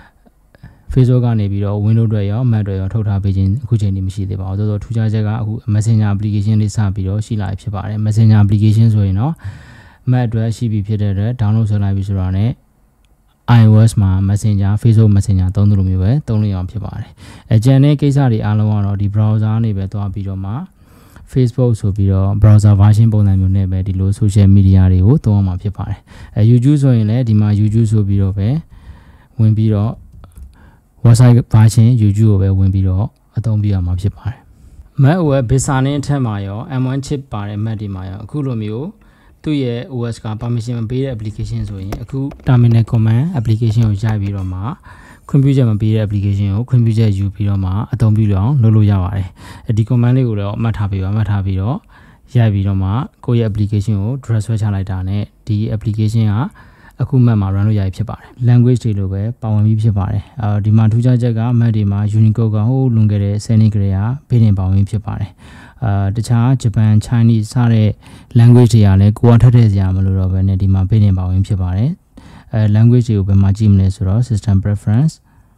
Facebook ကနေပြီးတော့ Windows တွေရော Mac တွေရောထုတ်ထားပေးခြင်းအခုချိန်ထိမရှိသေးပါဘူးသို့သောထူးခြားချက်ကအခု Messenger application လေးစပြီးတော့ရှိလာဖြစ်ပါတယ် Messenger application ဆိုရင်တော့ Mac အတွက်ရှိပြီဖြစ်တဲ့အတွက် download ဆွဲလိုက်ပြီဆိုတော့ね iOS မှာ Messenger Facebook Messenger သုံးသလိုမျိုးပဲသုံးလို့ရအောင်ဖြစ်ပါတယ်အကြံတဲ့ကိစ္စတွေအားလုံးကတော့ဒီ browser နေပဲတွားပြီးတော့မှ Facebook ဆိုပြီးတော့ browser version ပုံစံမျိုးနဲ့ပဲဒီလို social media တွေကိုသုံးအောင်မှာဖြစ်ပါတယ်အဲ YouTube ဆိုရင်လည်းဒီမှာ YouTube ဆိုပြီးတော့ပဲဝင်ပြီးတော့website version YouTube ကိုပဲဝင်ပြီးတော့အသုံးပြရမှာဖြစ်ပါတယ် Mac ကို Vista နဲ့အထက်မှာရော M one chip ပါတဲ့ Mac တွေမှာရောအခုလိုမျိုးသူ့ရဲ့ O S က permission မပေးတဲ့ application ဆိုရင်အခု terminal command application ကိုရိုက်ပြီးတော့မှခွင့်ပြုချက်မပေးတဲ့ application ကိုခွင့်ပြုချက်ယူပြီးတော့မှအသုံးပြုလို့အောင်လုပ်လို့ရပါတယ်ဒီ command လေးကိုတော့အမှတ်ထားပြီးပါအမှတ်ထားပြီးတော့ရိုက်ပြီးတော့မှကိုယ့်ရဲ့ application ကို drag ဆွဲချလိုက်တာနဲ့ဒီ application ကအခု Mac မှာ run လို့ရပြီဖြစ်ပါတယ် language တွေလိုပဲပါဝင်ပြီးဖြစ်ပါတယ်အဲဒီမှာထူးခြားချက်က Mac တွေမှာ Unicode ကဟိုလွန်ခဲ့တဲ့ဆယ်နှစ်ကလေးကဘေးတင်ပါဝင်ဖြစ်ပါတယ်အာတခြား Japan Chinese စတဲ့ language တွေကလည်းကိုယ်ကထပ်ထည့်စရာမလိုတော့ဘဲနဲ့ဒီမှာဘေးတင်ပါဝင်ဖြစ်ပါတယ်အဲ language တွေကိုဘယ်မှာကြည့်မလဲဆိုတော့ system preference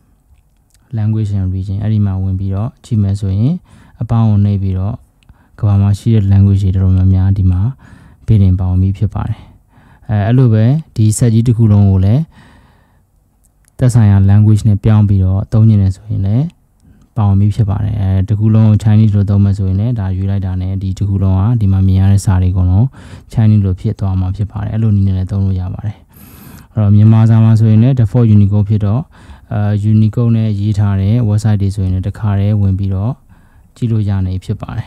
language and region အဲ့ဒီမှာဝင်ပြီးတော့ကြည့်မယ်ဆိုရင်အပေါင်းကိုနှိပ်ပြီးတော့ကမ္ဘာမှာရှိတဲ့ language တွေတော်တော်များများဒီမှာဘေးတင်ပါဝင်ပြီးဖြစ်ပါတယ်အဲအဲ့လိုပဲဒီ set ကြီးတစ်ခုလုံးကိုလည်းသက်ဆိုင်ရာ language နဲ့ပြောင်းပြီးတော့သုံးနေတယ်ဆိုရင်လည်းပါဝင်ပြီးဖြစ်ပါတယ်အဲတစ်ခုလုံးကို Chinese လို့သုံးမှဆိုရင်လည်းဒါရွေးလိုက်တာနဲ့ဒီတစ်ခုလုံးကဒီမှာမြင်ရတဲ့စာတွေအကုန်လုံး Chinese လို့ဖြစ်သွားမှာဖြစ်ပါတယ်အဲ့လိုနည်းနဲ့လည်းသုံးလို့ရပါတယ်အဲ့တော့မြန်မာစာမှာဆိုရင်လည်း default Unicode ဖြစ်တော့အဲ Unicode နဲ့ရေးထားတဲ့ website တွေဆိုရင်လည်းတစ်ခါတည်းဝင်ပြီးတော့ကြည့်လို့ရနေဖြစ်ပါတယ်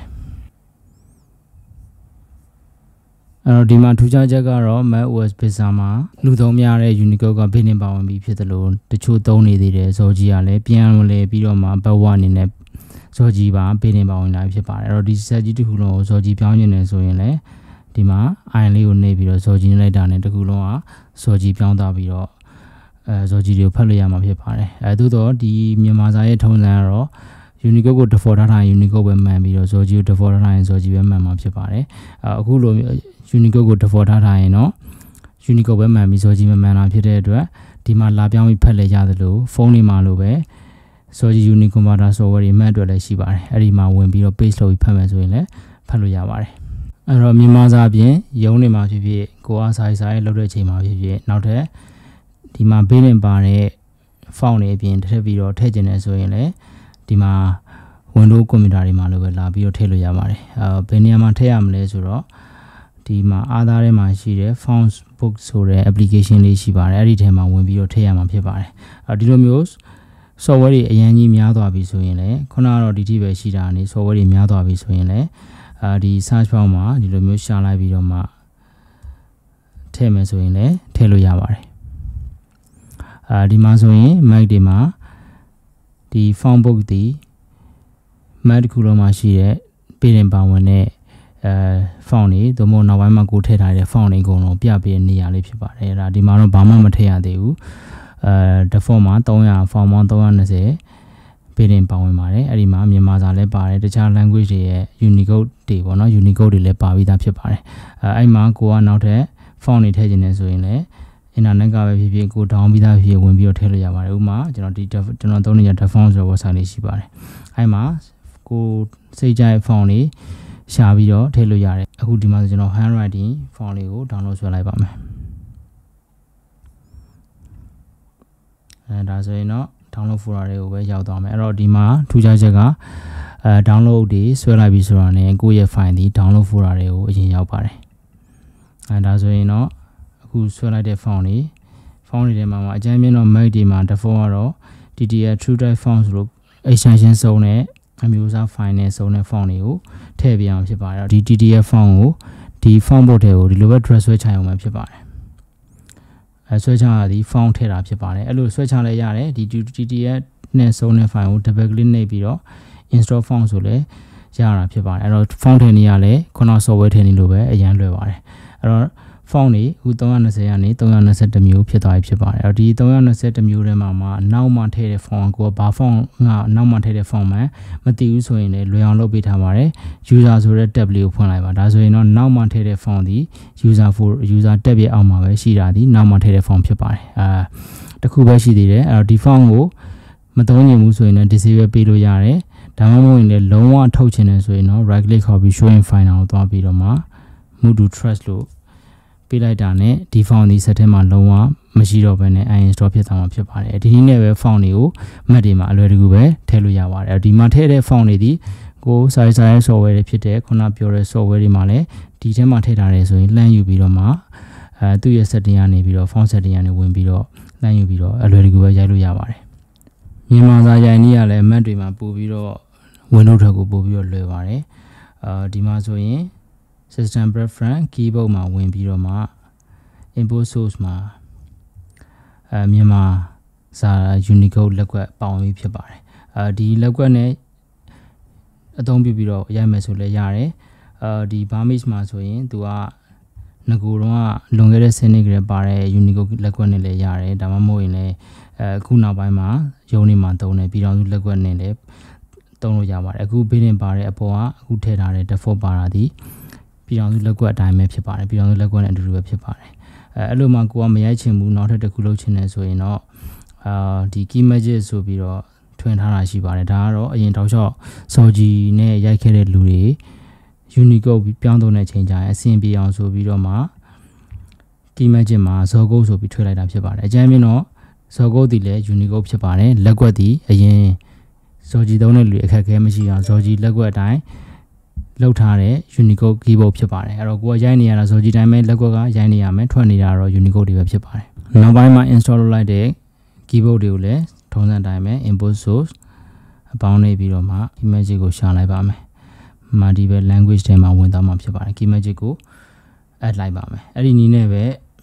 အဲ့တော့ဒီမှာထူးခြားချက်ကတော့ Mac O S Vista မှာလူသုံးများတဲ့ Unicode ကဘေးတင်ပါဝင်ပြီးဖြစ်တယ်လို့တချို့သုံးနေသေးတယ်ဇော်ကြီးကလည်းပြန်မလဲပြီးတော့မှဘတ်ဝအနေနဲ့ဇော်ကြီးပါဘေးတင်ပါဝင်လာဖြစ်ပါတယ်အဲ့တော့ဒီ set ကြီးတစ်ခုလုံးကိုဇော်ကြီးပြောင်းနေတယ်ဆိုရင်လည်းဒီမှာ iron လေးကိုနှိပ်ပြီးတော့ဇော်ကြီးနှိပ်လိုက်တာနဲ့တစ်ခုလုံးကဇော်ကြီးပြောင်းသွားပြီးတော့အဲဇော်ကြီးတွေကိုဖတ်လို့ရမှာဖြစ်ပါတယ်အဲသို့တော့ဒီမြန်မာစာရဲ့ထုံးစံကတော့Unicode ကို default ထားထားရင် Unicode ပဲမှန်ပြီးတော့ Zoji ကို default ထားထားရင် Zoji ပဲမှန်မှာဖြစ်ပါတယ်အခုလို Unicode ကို default ထားထားရင်တော့ Unicode ပဲမှန်ပြီး Zoji မမှန်တာဖြစ်တဲ့အတွက်ဒီမှာလာပြောင်းပြီးဖတ်လဲရတယ်လို့ဖုန်းလေးမှာလို့ပဲ Zoji Unicode Converter software တွေမှတ်အတွက်လည်းရှိပါတယ်အဲ့ဒီမှာဝင်ပြီးတော့ paste လုပ်ပြီးဖတ်မယ်ဆိုရင်လည်းဖတ်လို့ရပါတယ်အဲ့တော့မြန်မာစာအပြင်ရုံးနေမှာဖြစ်ဖြစ်ကိုအားစာရေးစာရေးလုပ်တဲ့အချိန်မှာဖြစ်ဖြစ်နောက်ထပ်ဒီမှာဘေးတင်ပါတဲ့ font တွေအပြင်ထည့်ပြီးတော့ထည့်ကျင်တယ်ဆိုရင်လည်းဒီမှာ Windows computer တွေမှာလည်းပဲလာပြီးတော့ထည့်လို့ရပါတယ်အဲဘယ်နေရာမှာထည့်ရမလဲဆိုတော့ဒီမှာအားသားထဲမှာရှိတဲ့ Fonts Book ဆိုတဲ့ application လေးရှိပါတယ်အဲ့ဒီထဲမှာဝင်ပြီးတော့ထည့်ရမှာဖြစ်ပါတယ်အဲဒီလိုမျိုး software တွေအရင်ကြီးများသွားပြီဆိုရင်လည်းခုနကတော့ဒီတိပဲရှိတာနေ software တွေများသွားပြီဆိုရင်လည်းအာဒီ search bar မှာဒီလိုမျိုးရှာလိုက်ပြီးတော့မှထည့်မယ်ဆိုရင်လည်းထည့်လို့ရပါတယ်အာဒီမှာဆိုရင် Mac တွေမှာဒီ font book ဒီ Mac တစ်ခုလုံးမှာရှိတဲ့ပြည်ရင်ပါဝင်တဲ့အဲ font တွေသို့မဟုတ်နောက်ပိုင်းမှာကိုထည့်ထားတဲ့ font တွေအကုန်လုံးပြပေးနေရလေးဖြစ်ပါတယ်ဒါဒီမှာတော့ဘာမှမထည့်ရသေးဘူးအဲ default မှာthree hundred ဖုန်းပေါင်းthree hundred twentyပေးတင်ပါဝင်ပါတယ်အဲ့ဒီမှာမြန်မာစာလည်းပါတယ်တခြား language တွေရဲ့ Unicode တွေပေါ့နော် Unicode တွေလည်းပါပြီးသားဖြစ်ပါတယ်အဲအဲ့မှာကိုကနောက်ထပ် font တွေထည့်ခြင်းနဲ့ဆိုရင်လည်း internet ကပဲဖြစ်ဖြစ်ကို down ပြီးသားဖြစ်ဝင်ပြီးတော့ထည့်လို့ရပါတယ်ဥပမာကျွန်တော်ဒီကျွန်တော်သုံးနေတဲ့ font ဆိုတဲ့ website လေးရှိပါတယ်အဲ့မှာကိုစိတ်ကြိုက် font တွေရှာပြီးတော့ထည့်လို့ရတယ်အခုဒီမှာဆိုကျွန်တော် handwriting font လေးကို download ဆွဲလိုက်ပါမယ်အဲဒါဆိုရင်တော့ download folder တွေကိုပဲရောက်သွားမယ်အဲ့တော့ဒီမှာထူးခြားချက်ကအဲ download တွေဆွဲလိုက်ပြီးဆိုတာနဲ့ကိုယ့်ရဲ့ file ဒီ download folder တွေကိုအရင်ရောက်ပါတယ်အဲဒါဆိုရင်တော့အခုဆွဲလိုက်တဲ့ font တွေ font တွေထဲမှာအကြမ်းမြင့်တော့ Mac တွေမှာ default ကတော့ D T F TrueType font ဆိုလို့ extension စုံနဲ့အမျိုးအစား file နဲ့စုံတဲ့ font တွေကိုထည့်ပြအောင်ဖြစ်ပါတယ်ဒီ D T F font ကိုဒီ font board တွေကိုဒီလိုပဲ drag ဆွဲချအောင်မှဖြစ်ပါတယ်အဲဆွဲချရသည် font ထည့်တာဖြစ်ပါတယ်အဲ့လိုဆွဲချလဲရတယ်ဒီ D T F နဲ့စုံတဲ့ file ကို double click နှိပ်ပြီးတော့ install font ဆိုလဲရတာဖြစ်ပါတယ်အဲ့တော့ font ထည့်နေရလဲခုန software ထည့်နေလို့ပဲအရင်လွယ်ပါတယ်အဲ့တော့ font တွေအခုthree twentyကနေthree twenty-oneမျိုးဖြစ်သွားပြီဖြစ်ပါတယ်အဲ့တော့ဒီthree twenty-oneမျိုးထဲမှာမှနောက်မှထည့်တဲ့ font ကိုဘာ font ကနောက်မှထည့်တဲ့ font မှမသိဘူးဆိုရင်လည်းလွယ်အောင်လုပ်ပေးထားပါတယ် user ဆိုတဲ့ tab လေးကိုဖွင့်လိုက်ပါဒါဆိုရင်တော့နောက်မှထည့်တဲ့ font ဒီ user for user tab ရဲ့အောက်မှာပဲရှိတာဒီနောက်မှထည့်တဲ့ font ဖြစ်ပါတယ်အာတခုပဲရှိသေးတယ်အဲ့တော့ဒီ font ကိုမသုံးနိုင်ဘူးဆိုရင်လည်း disable ပေးလို့ရတယ်ဒါမှမဟုတ်ရင်လည်းလုံးဝထုတ်ချင်တယ်ဆိုရင်တော့ right click ခေါ်ပြီး show in file ကိုသွားပြီးတော့မှ move to trash လို့ပေးလိုက်တာနဲ့ဒီ font ဒီ set ထဲမှာလုံးဝမရှိတော့ဘဲနဲ့ uninstall ဖြစ်သွားမှာဖြစ်ပါတယ်ဒီနည်းနဲ့ပဲ font တွေကို Mac တွေမှာအလွယ်တကူပဲထည့်လို့ရပါတယ်ဒီမှာထည့်တဲ့ font တွေဒီကိုစာရေးစာရေး software တွေဖြစ်တဲ့ခုနပြောတဲ့ software တွေမှာလည်းဒီထဲမှာထည့်ထားတယ်ဆိုရင်လှမ်းယူပြီးတော့မှအဲသူ့ရဲ့ setting ကနေပြီးတော့ font setting ကနေဝင်ပြီးတော့လှမ်းယူပြီးတော့အလွယ်တကူပဲရိုက်လို့ရပါတယ်မြန်မာစာရိုက်နည်းကလည်း Mac တွေမှာပို့ပြီးတော့ Windows ထက်ကိုပို့ပြီးတော့လွယ်ပါတယ်အာဒီမှာဆိုရင်system preference keyboard မှာဝင်ပြီးတော့မှ import source မှာအဲမြန်မာစာ Unicode လက်ကွက်ပါဝင်ပြီးဖြစ်ပါတယ်အဲဒီလက်ကွက်နဲ့အသုံးပြုပြီးတော့ရိုက်မယ်ဆိုလည်းရတယ်အဲဒီ Burmese မှာဆိုရင်သူကငကိုတော့လွန်ခဲ့တဲ့စနစ်ကလေးပါတဲ့ Unicode လက်ကွက်နဲ့လည်းရတယ်ဒါမှမဟုတ်ရင်လည်းအခုနောက်ပိုင်းမှာရုံးနေမှာတုံးတယ်ပြည်တော်စုလက်ကွက်နဲ့လည်းတုံးလို့ရပါတယ်အခုဘေးတင်ပါတဲ့အပေါ်ကအခုထည့်ထားတဲ့ default ပါတာဒီပြည်တော်စုလက်ကွက်အတိုင်းပဲဖြစ်ပါတယ်ပြည်တော်စုလက်ကွက်နဲ့အတူတူပဲဖြစ်ပါတယ်အဲအဲ့လိုမှကိုကမရိုက်ချင်ဘူးနောက်ထပ်တစ်ခုလုပ်ချင်တယ်ဆိုရင်တော့အာဒီ key magic ဆိုပြီးတော့ထွင်ထားတာရှိပါတယ်ဒါကတော့အရင်တောက်လျှောက်စော်ကြီးနဲ့ရိုက်ခဲ့တဲ့လူတွေ Unicode ပြောင်းသုံးတဲ့အချိန်ကျရင်အဆင်ပြေအောင်ဆိုပြီးတော့မှ key magic မှာဇော်ကုတ်ဆိုပြီးထွင်လိုက်တာဖြစ်ပါတယ်အကြမ်းမြင်တော့ဇော်ကုတ်ဒီလည်း Unicode ဖြစ်ပါတယ်လက်ကွက်ဒီအရင်ဇော်ကြီးသုံးတဲ့လူအခက်အခဲမရှိအောင်ဇော်ကြီးလက်ကွက်အတိုင်းလောက်ထားတဲ့ Unicode keyboard ဖြစ်ပါတယ်အဲ့တော့ကိုကရိုက်နေရတာဇော်ကြီးတိုင်းပဲလက်ကွက်ကရိုက်နေရမယ်ထွက်နေတာတော့ Unicode တွေပဲဖြစ်ပါတယ်နောက်ပိုင်းမှာ install လုပ်လိုက်တဲ့ keyboard တွေကိုလည်းထုံးစံတိုင်းပဲ import source အပေါင်းနေပြီးတော့မှ key magic ကိုရှာလိုက်ပါမယ်မာဒီပဲ language ထဲမှာဝင်သွားမှာဖြစ်ပါတယ် key magic ကို add လိုက်ပါမယ်အဲ့ဒီနည်းနဲ့ပဲ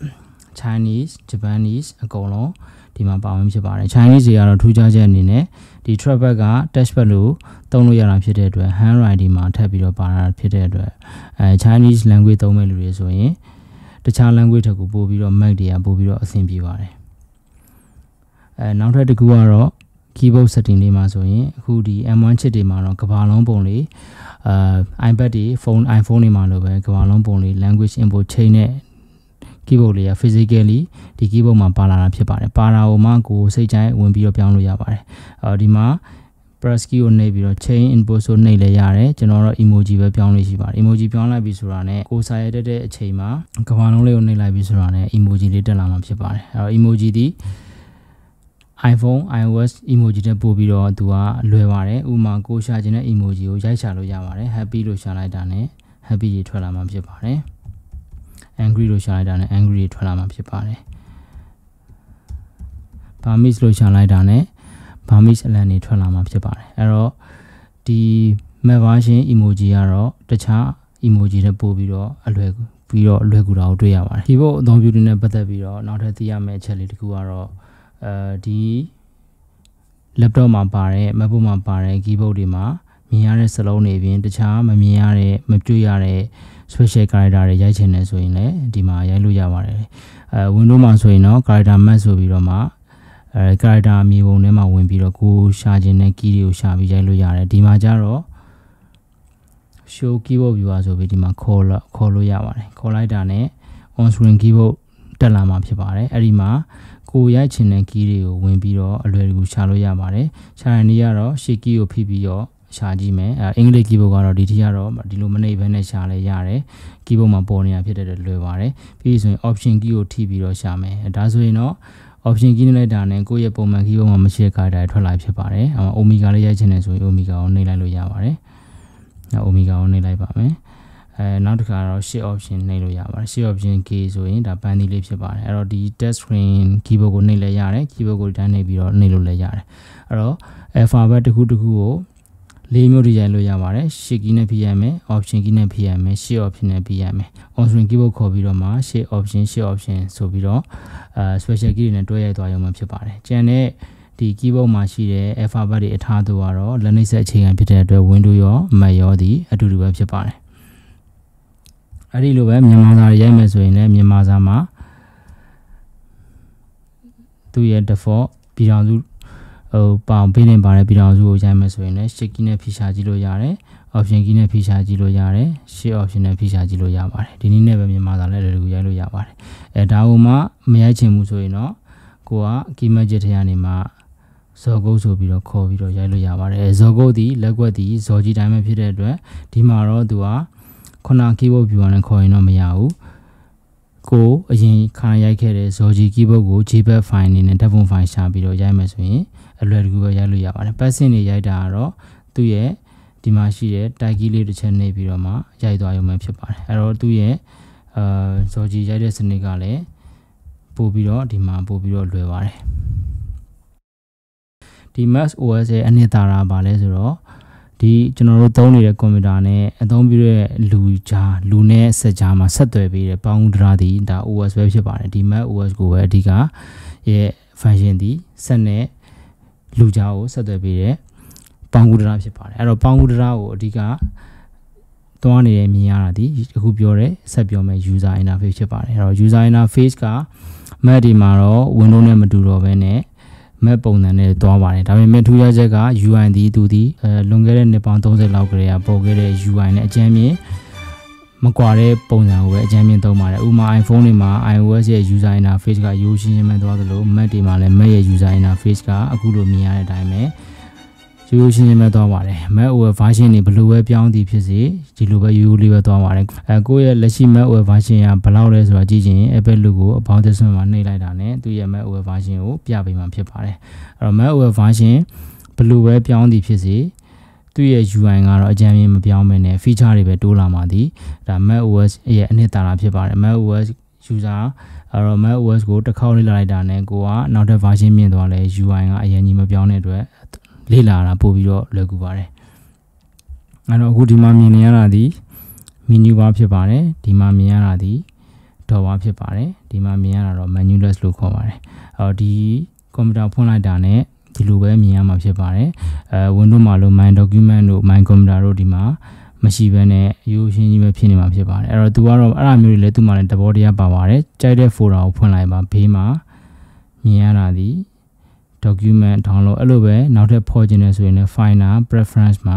Chinese Japanese အကုန်လုံးဒီမှာပါဝင်ဖြစ်ပါတယ် Chinese တွေကတော့ထူးခြားချက်အနေနဲ့ဒီ trackpad က touchpad လို့သုံးလို့ရတာဖြစ်တဲ့အတွက် handwriting မှာထပ်ပြီးတော့ပါတာဖြစ်တဲ့အတွက်အဲ Chinese language သုံးမဲ့လူတွေဆိုရင်တခြား language ထက်ကိုပို့ပြီးတော့ Mac တွေကပို့ပြီးတော့အဆင်ပြေပါတယ်အဲနောက်ထပ်တစ်ခုကတော့ keyboard setting လေးမှာဆိုရင်အခုဒီ M one chip တွေမှာတော့ကဘာလုံးပုံလေးအာ iPad တွေ phone iPhone တွေမှာလိုပဲကဘာလုံးပုံလေး language input chain နဲ့ keyboard လေးက physically ဒီ keyboard မှာပါလာတာဖြစ်ပါတယ်ပါတာကိုမှကိုစိတ်ကြိုက်ဝင်ပြီးတော့ပြောင်းလို့ရပါတယ်အော်ဒီမှာ press key ကိုနှိပ်ပြီးတော့ chain input ဆိုနှိပ်လဲရတယ်ကျွန်တော်တော့ emoji ပဲပြောင်းလို့ရှိပါတယ် emoji ပြောင်းလိုက်ပြီဆိုတာနဲ့ကိုစာရတက်တဲ့အချိန်မှာကဘာလုံးလေးကိုနှိပ်လိုက်ပြီဆိုတာနဲ့ emoji လေးတက်လာမှာဖြစ်ပါတယ်အဲ့တော့ emoji ဒီ iPhone iOS emoji တက်ပို့ပြီးတော့သူကလွယ်ပါတယ်ဥပမာကိုရှာခြင်းတဲ့ emoji ကိုရိုက်ရှာလို့ရပါတယ် happy လို့ရှာလိုက်တာနဲ့ happy ကြီးထွက်လာမှာဖြစ်ပါတယ် angry လို့ရှာလိုက်တာနဲ့ angry ကြီးထွက်လာမှာဖြစ်ပါတယ် Burmese လို့ရှာလိုက်တာနဲ့Burmese အလံတွေထွက်လာမှာဖြစ်ပါတယ်အဲ့တော့ဒီ Mac version emoji ကတော့တခြား emoji နဲ့ပို့ပြီးတော့အလွယ်ပြီးတော့လွယ်ကူတာကိုတွေ့ရပါတယ် keyboard အသုံးပြုတဲ့နဲ့ပတ်သက်ပြီးတော့နောက်ထပ်သိရမယ့်အချက်လေးတစ်ခုကတော့အဲဒီ laptop မှာပါတဲ့ MacBook မှာပါတဲ့ keyboard တွေမှာမြင်ရတဲ့စလုံးတွေပြင်တခြားမမြင်ရတဲ့မတွေ့ရတဲ့ special character တွေရိုက်ချင်တယ်ဆိုရင်လည်းဒီမှာရိုက်လို့ရပါတယ်အဲ Windows မှာဆိုရင်တော့ character map ဆိုပြီးတော့မှအဲ character မြေပုံထဲမှာဝင်ပြီးတော့ကိုရှာခြင်းနဲ့ key တွေကိုရှာပြီးရိုက်လို့ရတယ်ဒီမှာကျတော့ show keyboard viewer ဆိုပြီးဒီမှာခေါ်လို့ခေါ်လို့ရပါတယ်ခေါ်လိုက်တာနဲ့ on screen keyboard တက်လာမှာဖြစ်ပါတယ်အဲ့ဒီမှာကိုရိုက်ချင်တဲ့ key တွေကိုဝင်ပြီးတော့အလွယ်တကူရှာလို့ရပါတယ်ရှာရနည်းကတော့ shift key ကိုဖိပြီးတော့ရှာကြည့်မယ်အဲအင်္ဂလိပ် keyboard ကတော့ဒီထက်ကတော့ဒီလိုမနှိပ်ဘဲနဲ့ရှာလဲရတယ် keyboard မှာပေါ်နေတာဖြစ်တဲ့လွယ်ပါတယ်ပြီးဆိုရင် option key ကိုထိပြီးတော့ရှာမယ်ဒါဆိုရင်တော့ option key နဲ့လိုက်တာနဲ့ကိုယ့်ရဲ့ပုံမှန် keyboard မှာမရှိတဲ့ character ထွက်လာဖြစ်ပါတယ်အဲ omega လေးရိုက်ချင်တယ်ဆိုရင် omega ကိုနှိပ်လိုက်လို့ရပါတယ်အဲ omega ကိုနှိပ်လိုက်ပါမယ်အဲနောက်တစ်ခါတော့ shift option နှိပ်လို့ရပါတယ် shift option key ဆိုရင်ဒါပန်းသီးလေးဖြစ်ပါတယ်အဲ့တော့ဒီ touch screen keyboard ကိုနှိပ်လဲရတယ် keyboard ကိုတိုင်းနှိပ်ပြီးတော့နှိပ်လို့လဲရတယ်အဲ့တော့ alphabet တစ်ခုတစ်ခုကိုလေးမျိုးဒီဇိုင်းလို့ရပါတယ် shift key နဲ့ဖိရမယ် option key နဲ့ဖိရမယ် shift option နဲ့ဖိရမယ် on screen keyboard ခေါ်ပြီးတော့မှ shift option shift option ဆိုပြီးတော့အဲ special key တွေနဲ့တွဲရိုက်သွားရုံမှဖြစ်ပါတယ်ကျန်တဲ့ဒီ keyboard မှာရှိတဲ့ alphabet တွေအထားသူကတော့ Linux အခြေခံဖြစ်တဲ့အတွက် Windows ရော Mac ရောဒီအတူတူပဲဖြစ်ပါတယ်အဲ့ဒီလိုပဲမြန်မာစာရိုက်မယ်ဆိုရင်လည်းမြန်မာစာမှာသူ့ရဲ့ default ပြည်ထောင်စုဟိုပေါင်ပေးနေပါတယ်ပြည်ထောင်စုကိုရိုက်မယ်ဆိုရင်လည်း shift key နဲ့ဖိရှာကြည့်လို့ရတယ် option key နဲ့ဖိရှာကြည့်လို့ရတယ် shift option နဲ့ဖိရှာကြည့်လို့ရပါတယ်ဒီနည်းနဲ့ပဲမြန်မာစာလည်းလည်းတကူရိုက်လို့ရပါတယ်အဲဒါကိုမှမရိုက်ချင်ဘူးဆိုရင်တော့ကိုက key magic ထဲကနေမှဇော်ကုတ်ဆိုပြီးတော့ခေါ်ပြီးတော့ရိုက်လို့ရပါတယ်ဇော်ကုတ်ဒီလက်ကွက်ဒီဇော်ကြီးတိုင်းပဲဖြစ်တဲ့အတွက်ဒီမှာတော့သူကခုန keyboard viewer နဲ့ခေါ်ရင်တော့မရဘူးကိုအရင်ခါရိုက်ခဲ့တဲ့ဇော်ကြီး keyboard ကို jpeg file အနေနဲ့ default file ရှာပြီးတော့ရိုက်မယ်ဆိုရင်အလွယ်တကူပဲရိုက်လို့ရပါတယ်ပတ်စင်တွေရိုက်တာကတော့သူ့ရဲ့ဒီမှာရှိတဲ့ tag key လေးတစ်ချက်နှိပ်ပြီးတော့မှရိုက်သွားရုံပဲဖြစ်ပါတယ်အဲ့တော့သူ့ရဲ့အာဇော်ကြီးရိုက်တဲ့စနစ်ကလည်းပို့ပြီးတော့ဒီမှာပို့ပြီးတော့လွယ်ပါတယ်ဒီ Mac โอ เอส ရဲ့အနှစ်သာရပါလဲဆိုတော့ဒီကျွန်တော်တို့သုံးနေတဲ့ကွန်ပျူတာနဲ့အသုံးပြုတဲ့လူကြားလူနဲ့ဆက်ကြားမှာဆက်သွယ်ပေးတဲ့ပေါင်းဥဒရာဒီဒါ โอ เอส ပဲဖြစ်ပါတယ်ဒီ Mac โอ เอส ကိုပဲအဓိကရဲ့ function ဒီဆက်နဲ့လူကြားကိုဆက်သွယ်ပေးတဲ့ပေါင်းဥဒရာဖြစ်ပါတယ်အဲ့တော့ပေါင်းဥဒရာကိုအဓိကတွန်းနေရမြင်ရတာဒီအခုပြောတဲ့ဆက်ပြောမဲ့ user interface ဖြစ်ပါတယ်အဲ့တော့ user interface က Mac ဒီမှာတော့ Windows နဲ့မတူတော့ဘဲနဲ့Mac ပုံစံနဲ့တွားပါတယ်ဒါပေမဲ့ထူးခြားချက်က ยู ไอ ဒီသူဒီအဲလွန်ခဲ့တဲ့နှစ်ပေါင်းသုံးဆယ်လောက်ကလေးကပေါ်ခဲ့တဲ့ ยู ไอ နဲ့အကျဉ်းမြင့်မကွာတဲ့ပုံစံကိုပဲအကျဉ်းမြင့်သုံးပါတယ်ဥပမာ iPhone တွေမှာ iOS ရဲ့ user interface ကရိုးရှင်းရှင်းပဲသွားသလို Mac တွေမှာလည်း Mac ရဲ့ user interface ကအခုလိုမြင်ရတဲ့အတိုင်းပဲရိုးရှင်းရှင်းပဲသွားပါတယ် Mac โอ เอส version တွေဘယ်လိုပဲပြောင်းသည်ဖြစ်စေဒီလိုပဲရိုးရိုးလေးပဲသွားပါတယ်အဲကိုယ့်ရဲ့လက်ရှိ Mac โอ เอส version ကဘယ်လောက်လဲဆိုတာကြည့်ချင် Apple logo ကို about this မှာနှိပ်လိုက်တာနဲ့သူ့ရဲ့ Mac โอ เอส version ကိုပြပေးမှာဖြစ်ပါတယ်အဲ့တော့ Mac โอ เอส version ဘယ်လိုပဲပြောင်းသည်ဖြစ်စေသူ့ရဲ့ ยู ไอ ကတော့အကြမ်းမြင်မပြောင်းမနဲ့ feature တွေပဲတိုးလာမှာဒီဒါ Mac โอ เอส ရဲ့အနှစ်သာရဖြစ်ပါတယ် Mac โอ เอส user အဲ့တော့ Mac โอ เอส ကိုတစ်ခေါက်လေ့လာလိုက်တာနဲ့ကိုကနောက်ထပ် version မြင့်သွားလဲ ยู ไอ ကအရင်ကြီးမပြောင်းတဲ့အတွက်လေ့လာတာပို့ပြီးတော့လွယ်ကူပါတယ်အဲ့တော့အခုဒီမှာမြင်နေရတာဒီ menu bar ဖြစ်ပါတယ်ဒီမှာမြင်ရတာဒီ door bar ဖြစ်ပါတယ်ဒီမှာမြင်ရတာတော့ menuless လို့ခေါ်ပါတယ်အဲ့တော့ဒီကွန်ပျူတာဖွင့်လိုက်တာနဲ့ဒီလိုပဲမြင်ရမှာဖြစ်ပါတယ်အဲ Windows မှာလို့ my document တို့ my computer တို့ဒီမှာမရှိဘဲနဲ့ရိုးရှင်းကြီးပဲဖြစ်နေမှာဖြစ်ပါတယ်အဲ့တော့သူကတော့အဲ့အမျိုးတွေလည်းသူ့မှာလည်းသဘောတရားပါပါတယ်ကြိုက်တဲ့ folder ကိုဖွင့်လိုက်ပါဘေးမှာမြင်ရတာဒီdocument download အဲ့လိုပဲနောက်ထပ်ဖော်ခြင်းနဲ့ဆိုရင်လည်း finder preference မှာ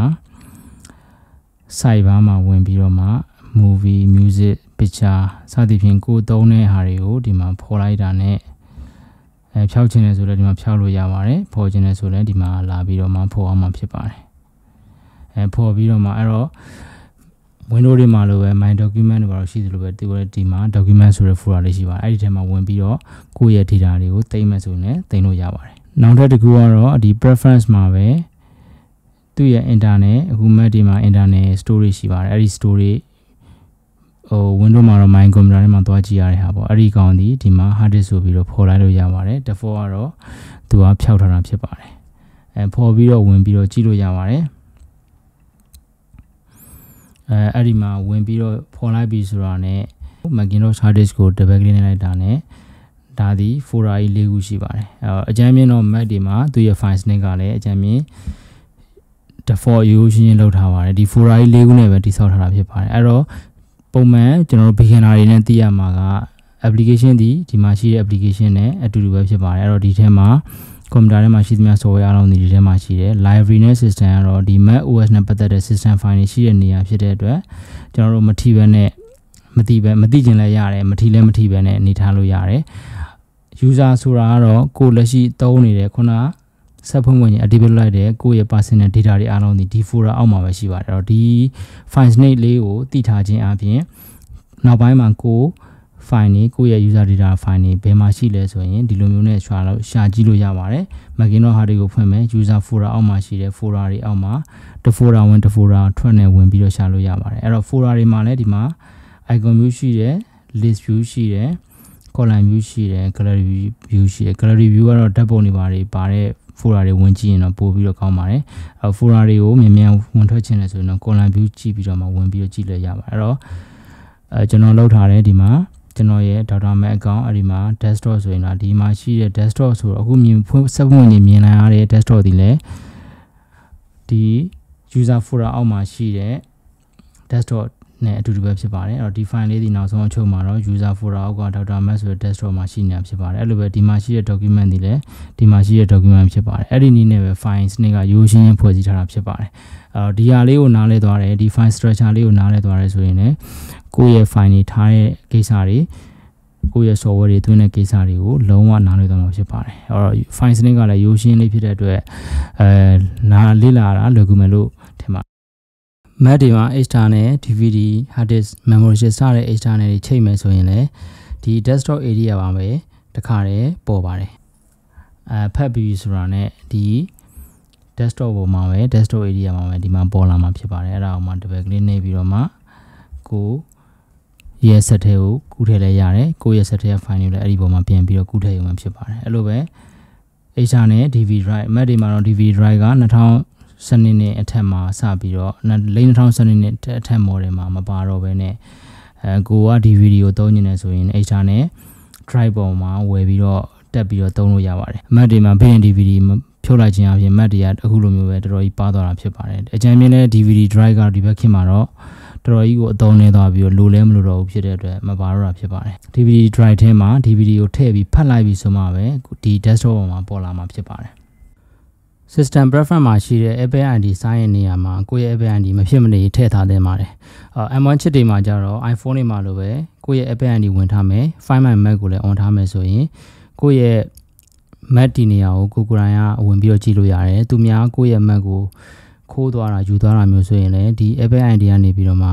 site bar မှာဝင်ပြီးတော့မှ movie music picture စသဖြင့်ကိုသုံးတဲ့ဟာတွေကိုဒီမှာဖော်လိုက်တာနဲ့အဲဖြောက်ခြင်းနဲ့ဆိုလည်းဒီမှာဖြောက်လို့ရပါတယ်ဖော်ခြင်းနဲ့ဆိုလည်းဒီမှာလာပြီးတော့မှဖော်အောင်မှာဖြစ်ပါတယ်အဲဖော်ပြီးတော့မှအဲ့တော့ Windows တွေမှာလိုပဲ my document တွေကတော့ရှိသလိုပဲဒီဒီမှာ document ဆိုတဲ့ folder လေးရှိပါတယ်အဲ့ဒီထဲမှာဝင်ပြီးတော့ကိုယ့်ရဲ့ data တွေကိုသိမ်းမယ်ဆိုရင်လည်းသိမ်းလို့ရပါတယ်နောက်ထပ်တစ်ခုကတော့ဒီ preference မှာပဲသူ့ရဲ့ internet အခု Mac ဒီမှာ internet storage ရှိပါတယ်အဲ့ဒီ storage ဟို Windows မှာတော့ my computer ထဲမှာသွားကြည့်ရတဲ့ဟာပေါ့အဲ့ဒီကောင်ဒီဒီမှာ hard disk ဆိုပြီးတော့ဖော်လိုက်လို့ရပါတယ် default ကတော့သူကဖျောက်ထားတာဖြစ်ပါတယ်အဲဖော်ပြီးတော့ဝင်ပြီးတော့ကြည့်လို့ရပါတယ်အဲ့ဒီမှာဝင်ပြီးတော့ဖော်လိုက်ပြီးဆိုတာနဲ့ Macintosh hard disk ကို double click နဲ့လိုက်တာနဲ့ဒါဒီ folder ကြီး၄ခုရှိပါတယ်အကြမ်းမြင်တော့ Mac တွေမှာသူရဲ့ file snake ကလည်းအကြမ်းမြင် default ရိုးရှင်းရှင်းလုပ်ထားပါတယ်ဒီ folder ကြီး၄ခုနဲ့ပဲတိစောက်ထားတာဖြစ်ပါတယ်အဲ့တော့ပုံမှန်ကျွန်တော်တို့ beginner တွေနဲ့သိရမှာက application ဒီဒီမှာရှိတဲ့ application နဲ့အတူတူပဲဖြစ်ပါတယ်အဲ့တော့ဒီထဲမှာ computer ထဲမှာရှိသမျှ software အားလုံးဒီထဲမှာရှိတယ် library နဲ့ system ကတော့ဒီ Mac โอ เอส နဲ့ပတ်သက်တဲ့ system file တွေရှိတဲ့နေရာဖြစ်တဲ့အတွက်ကျွန်တော်တို့မထိပဲနဲ့မသိပဲမသိကျင်လည်းရတယ်မထိလည်းမထိပဲနဲ့နေထားလို့ရတယ် user ဆိုတာကတော့ကိုယ်လက်ရှိသုံးနေတဲ့ခုနဆက်ဖုံးဝင်ကြီး activate လိုက်တဲ့ကိုယ့်ရဲ့ personal data တွေအားလုံးဒီ folder အောက်မှာပဲရှိပါတယ်အဲ့တော့ဒီ file snake လေးကိုတည်ထားခြင်းအပြင်နောက်ပိုင်းမှာကို file นี้ကိုယ့်ရဲ့ user data file นี้ဘယ်မှာရှိလဲဆိုရင်ဒီလိုမျိုးနဲ့ရှာလို့ရှာကြည့်လို့ရပါတယ် Macintosh hard disk ကိုဖွင့်မယ် user folder အောက်မှာရှိတဲ့ folder တွေအောက်မှာတစ် folder ဝင်တစ် folder ထွက်နေဝင်ပြီးတော့ရှာလို့ရပါတယ်အဲ့တော့ folder တွေမှာလည်းဒီမှာ icon view ရှိတယ် list view ရှိတယ် column view ရှိတယ် gallery view ရှိတယ် gallery view ကတော့ဓာတ်ပုံတွေပါတွေပါတဲ့ folder တွေဝင်ကြည့်ရင်တော့ပို့ပြီးတော့ကောင်းပါတယ်အဲ folder တွေကိုမြန်မြန်ဝင်ထွက်ခြင်းလဲဆိုရင်တော့ column view ကြည့်ပြီးတော့မှဝင်ပြီးတော့ကြည့်လို့ရပါတယ်အဲ့တော့အဲကျွန်တော်လောက်ထားတယ်ဒီမှာကျွန်တော်ရဲ့ Dr. Mac account အဲ့ဒီမှာ desktop ဆိုရင်တော့ဒီမှာရှိတဲ့ desktop ဆိုတော့အခုမြင်ဖွင့်စက်ဖွင့်နေမြင်နိုင်ရတဲ့ desktop ဒီလဲဒီ user folder အောက်မှာရှိတဲ့ desktop နဲ့အတူတူပဲဖြစ်ပါတယ်အဲ့တော့ဒီ file လေးဒီနောက်ဆုံးအချုပ်မှာတော့ user folder အောက်က Dr. Mac ဆိုတဲ့ desktop မှာရှိနေတာဖြစ်ပါတယ်အဲ့လိုပဲဒီမှာရှိတဲ့ document တွေလည်းဒီမှာရှိတဲ့ document ဖြစ်ပါတယ်အဲ့ဒီနည်းနဲ့ပဲ file snake ကရိုးရှင်းရှင်းဖွဲ့စည်းထားတာဖြစ်ပါတယ်အဲ့တော့ဒီဟာလေးကိုနားလဲသွားတယ်ဒီ file structure လေးကိုနားလဲသွားတယ်ဆိုရင်လည်းကိုယ့်ရဲ့ file တွေထားတဲ့ကိစ္စတွေကိုယ့်ရဲ့ software တွေသွင်းတဲ့ကိစ္စတွေကိုလုံးဝနားလဲသွားမှာဖြစ်ပါတယ်အဲ့တော့ file snake ကလည်းရိုးရှင်းလေးဖြစ်တဲ့အတွက်အဲနားလေ့လာတာလွယ်ကူမယ်လို့ထင်ပါတယ်Mac တွေမှာ external D V D hard disk memory စတဲ့ external တွေချိန်မယ်ဆိုရင်လည်းဒီ desktop area ပါပဲတခါတည်းပေါ်ပါတယ်အဲဖတ်ပြီးဆိုတာနဲ့ဒီ desktop ပေါ်မှာပဲ desktop area မှာပဲဒီမှာပေါ်လာမှာဖြစ်ပါတယ်အဲ့ဒါအောင်မှ double click နှိပ်ပြီးတော့မှကိုရဲ့ set ထဲကိုကူးထည့်လဲရတယ်ကိုရဲ့ set ထဲ file တွေလည်းအဲ့ဒီပေါ်မှာပြန်ပြီးတော့ကူးထည့်ရုံပဲဖြစ်ပါတယ်အဲ့လိုပဲ external D V D drive Mac တွေမှာတော့ D V D drive က၂၀၁၂နှစ်အထက်မှာစပြီးတော့လိ၂၀၁၂နှစ်အထက် model မှာမပါတော့ဘဲနဲ့အဲကိုကဒီ video သုံးနေတယ်ဆိုရင် extra နဲ့ drive ပေါ်မှာဝယ်ပြီးတော့တက်ပြီးတော့သုံးလို့ရပါတယ် Mac တွေမှာ bin D V D ဖြုတ်လိုက်ခြင်းအပြင် Mac တွေကအခုလိုမျိုးပဲတော်တော်ကြီးပါသွားတာဖြစ်ပါတယ်အကြမ်းမြင်တဲ့ D V D drive ကဒီဘက်ခင်မှာတော့တော်တော်ကြီးကိုအသုံးနေသွားပြီးတော့လိုလဲမလိုတော့ဘူးဖြစ်တဲ့အတွက်မပါတော့တာဖြစ်ပါတယ် D V D drive ထဲမှာ D V D ကိုထည့်ပြီးဖတ်လိုက်ပြီးဆိုမှပဲဒီ desktop ပေါ်မှာပေါ်လာမှာဖြစ်ပါတယ်system preference မှာရှိတဲ့ Apple ไอ ดี စာရင်နေရာမှာကိုယ့်ရဲ့ Apple ไอ ดี မဖြစ်မနေထည့်ထားသင့်ပါတယ်။ M วัน chip တွေမှာကြတော့ iPhone တွေမှာလိုပဲကိုယ့်ရဲ့ Apple ไอ ดี ဝင်ထားမယ်။ Find My Mac ကိုလည်း on ထားမယ်ဆိုရင်ကိုယ့်ရဲ့ Mac ဒီနေရာကိုကိုကိုယ်တိုင်ကဝင်ပြီးတော့ကြည့်လို့ရတယ်။သူများကိုယ့်ရဲ့ Mac ကိုခိုးသွားတာယူသွားတာမျိုးဆိုရင်လည်းဒီ Apple ไอ ดี ကနေပြီးတော့မှ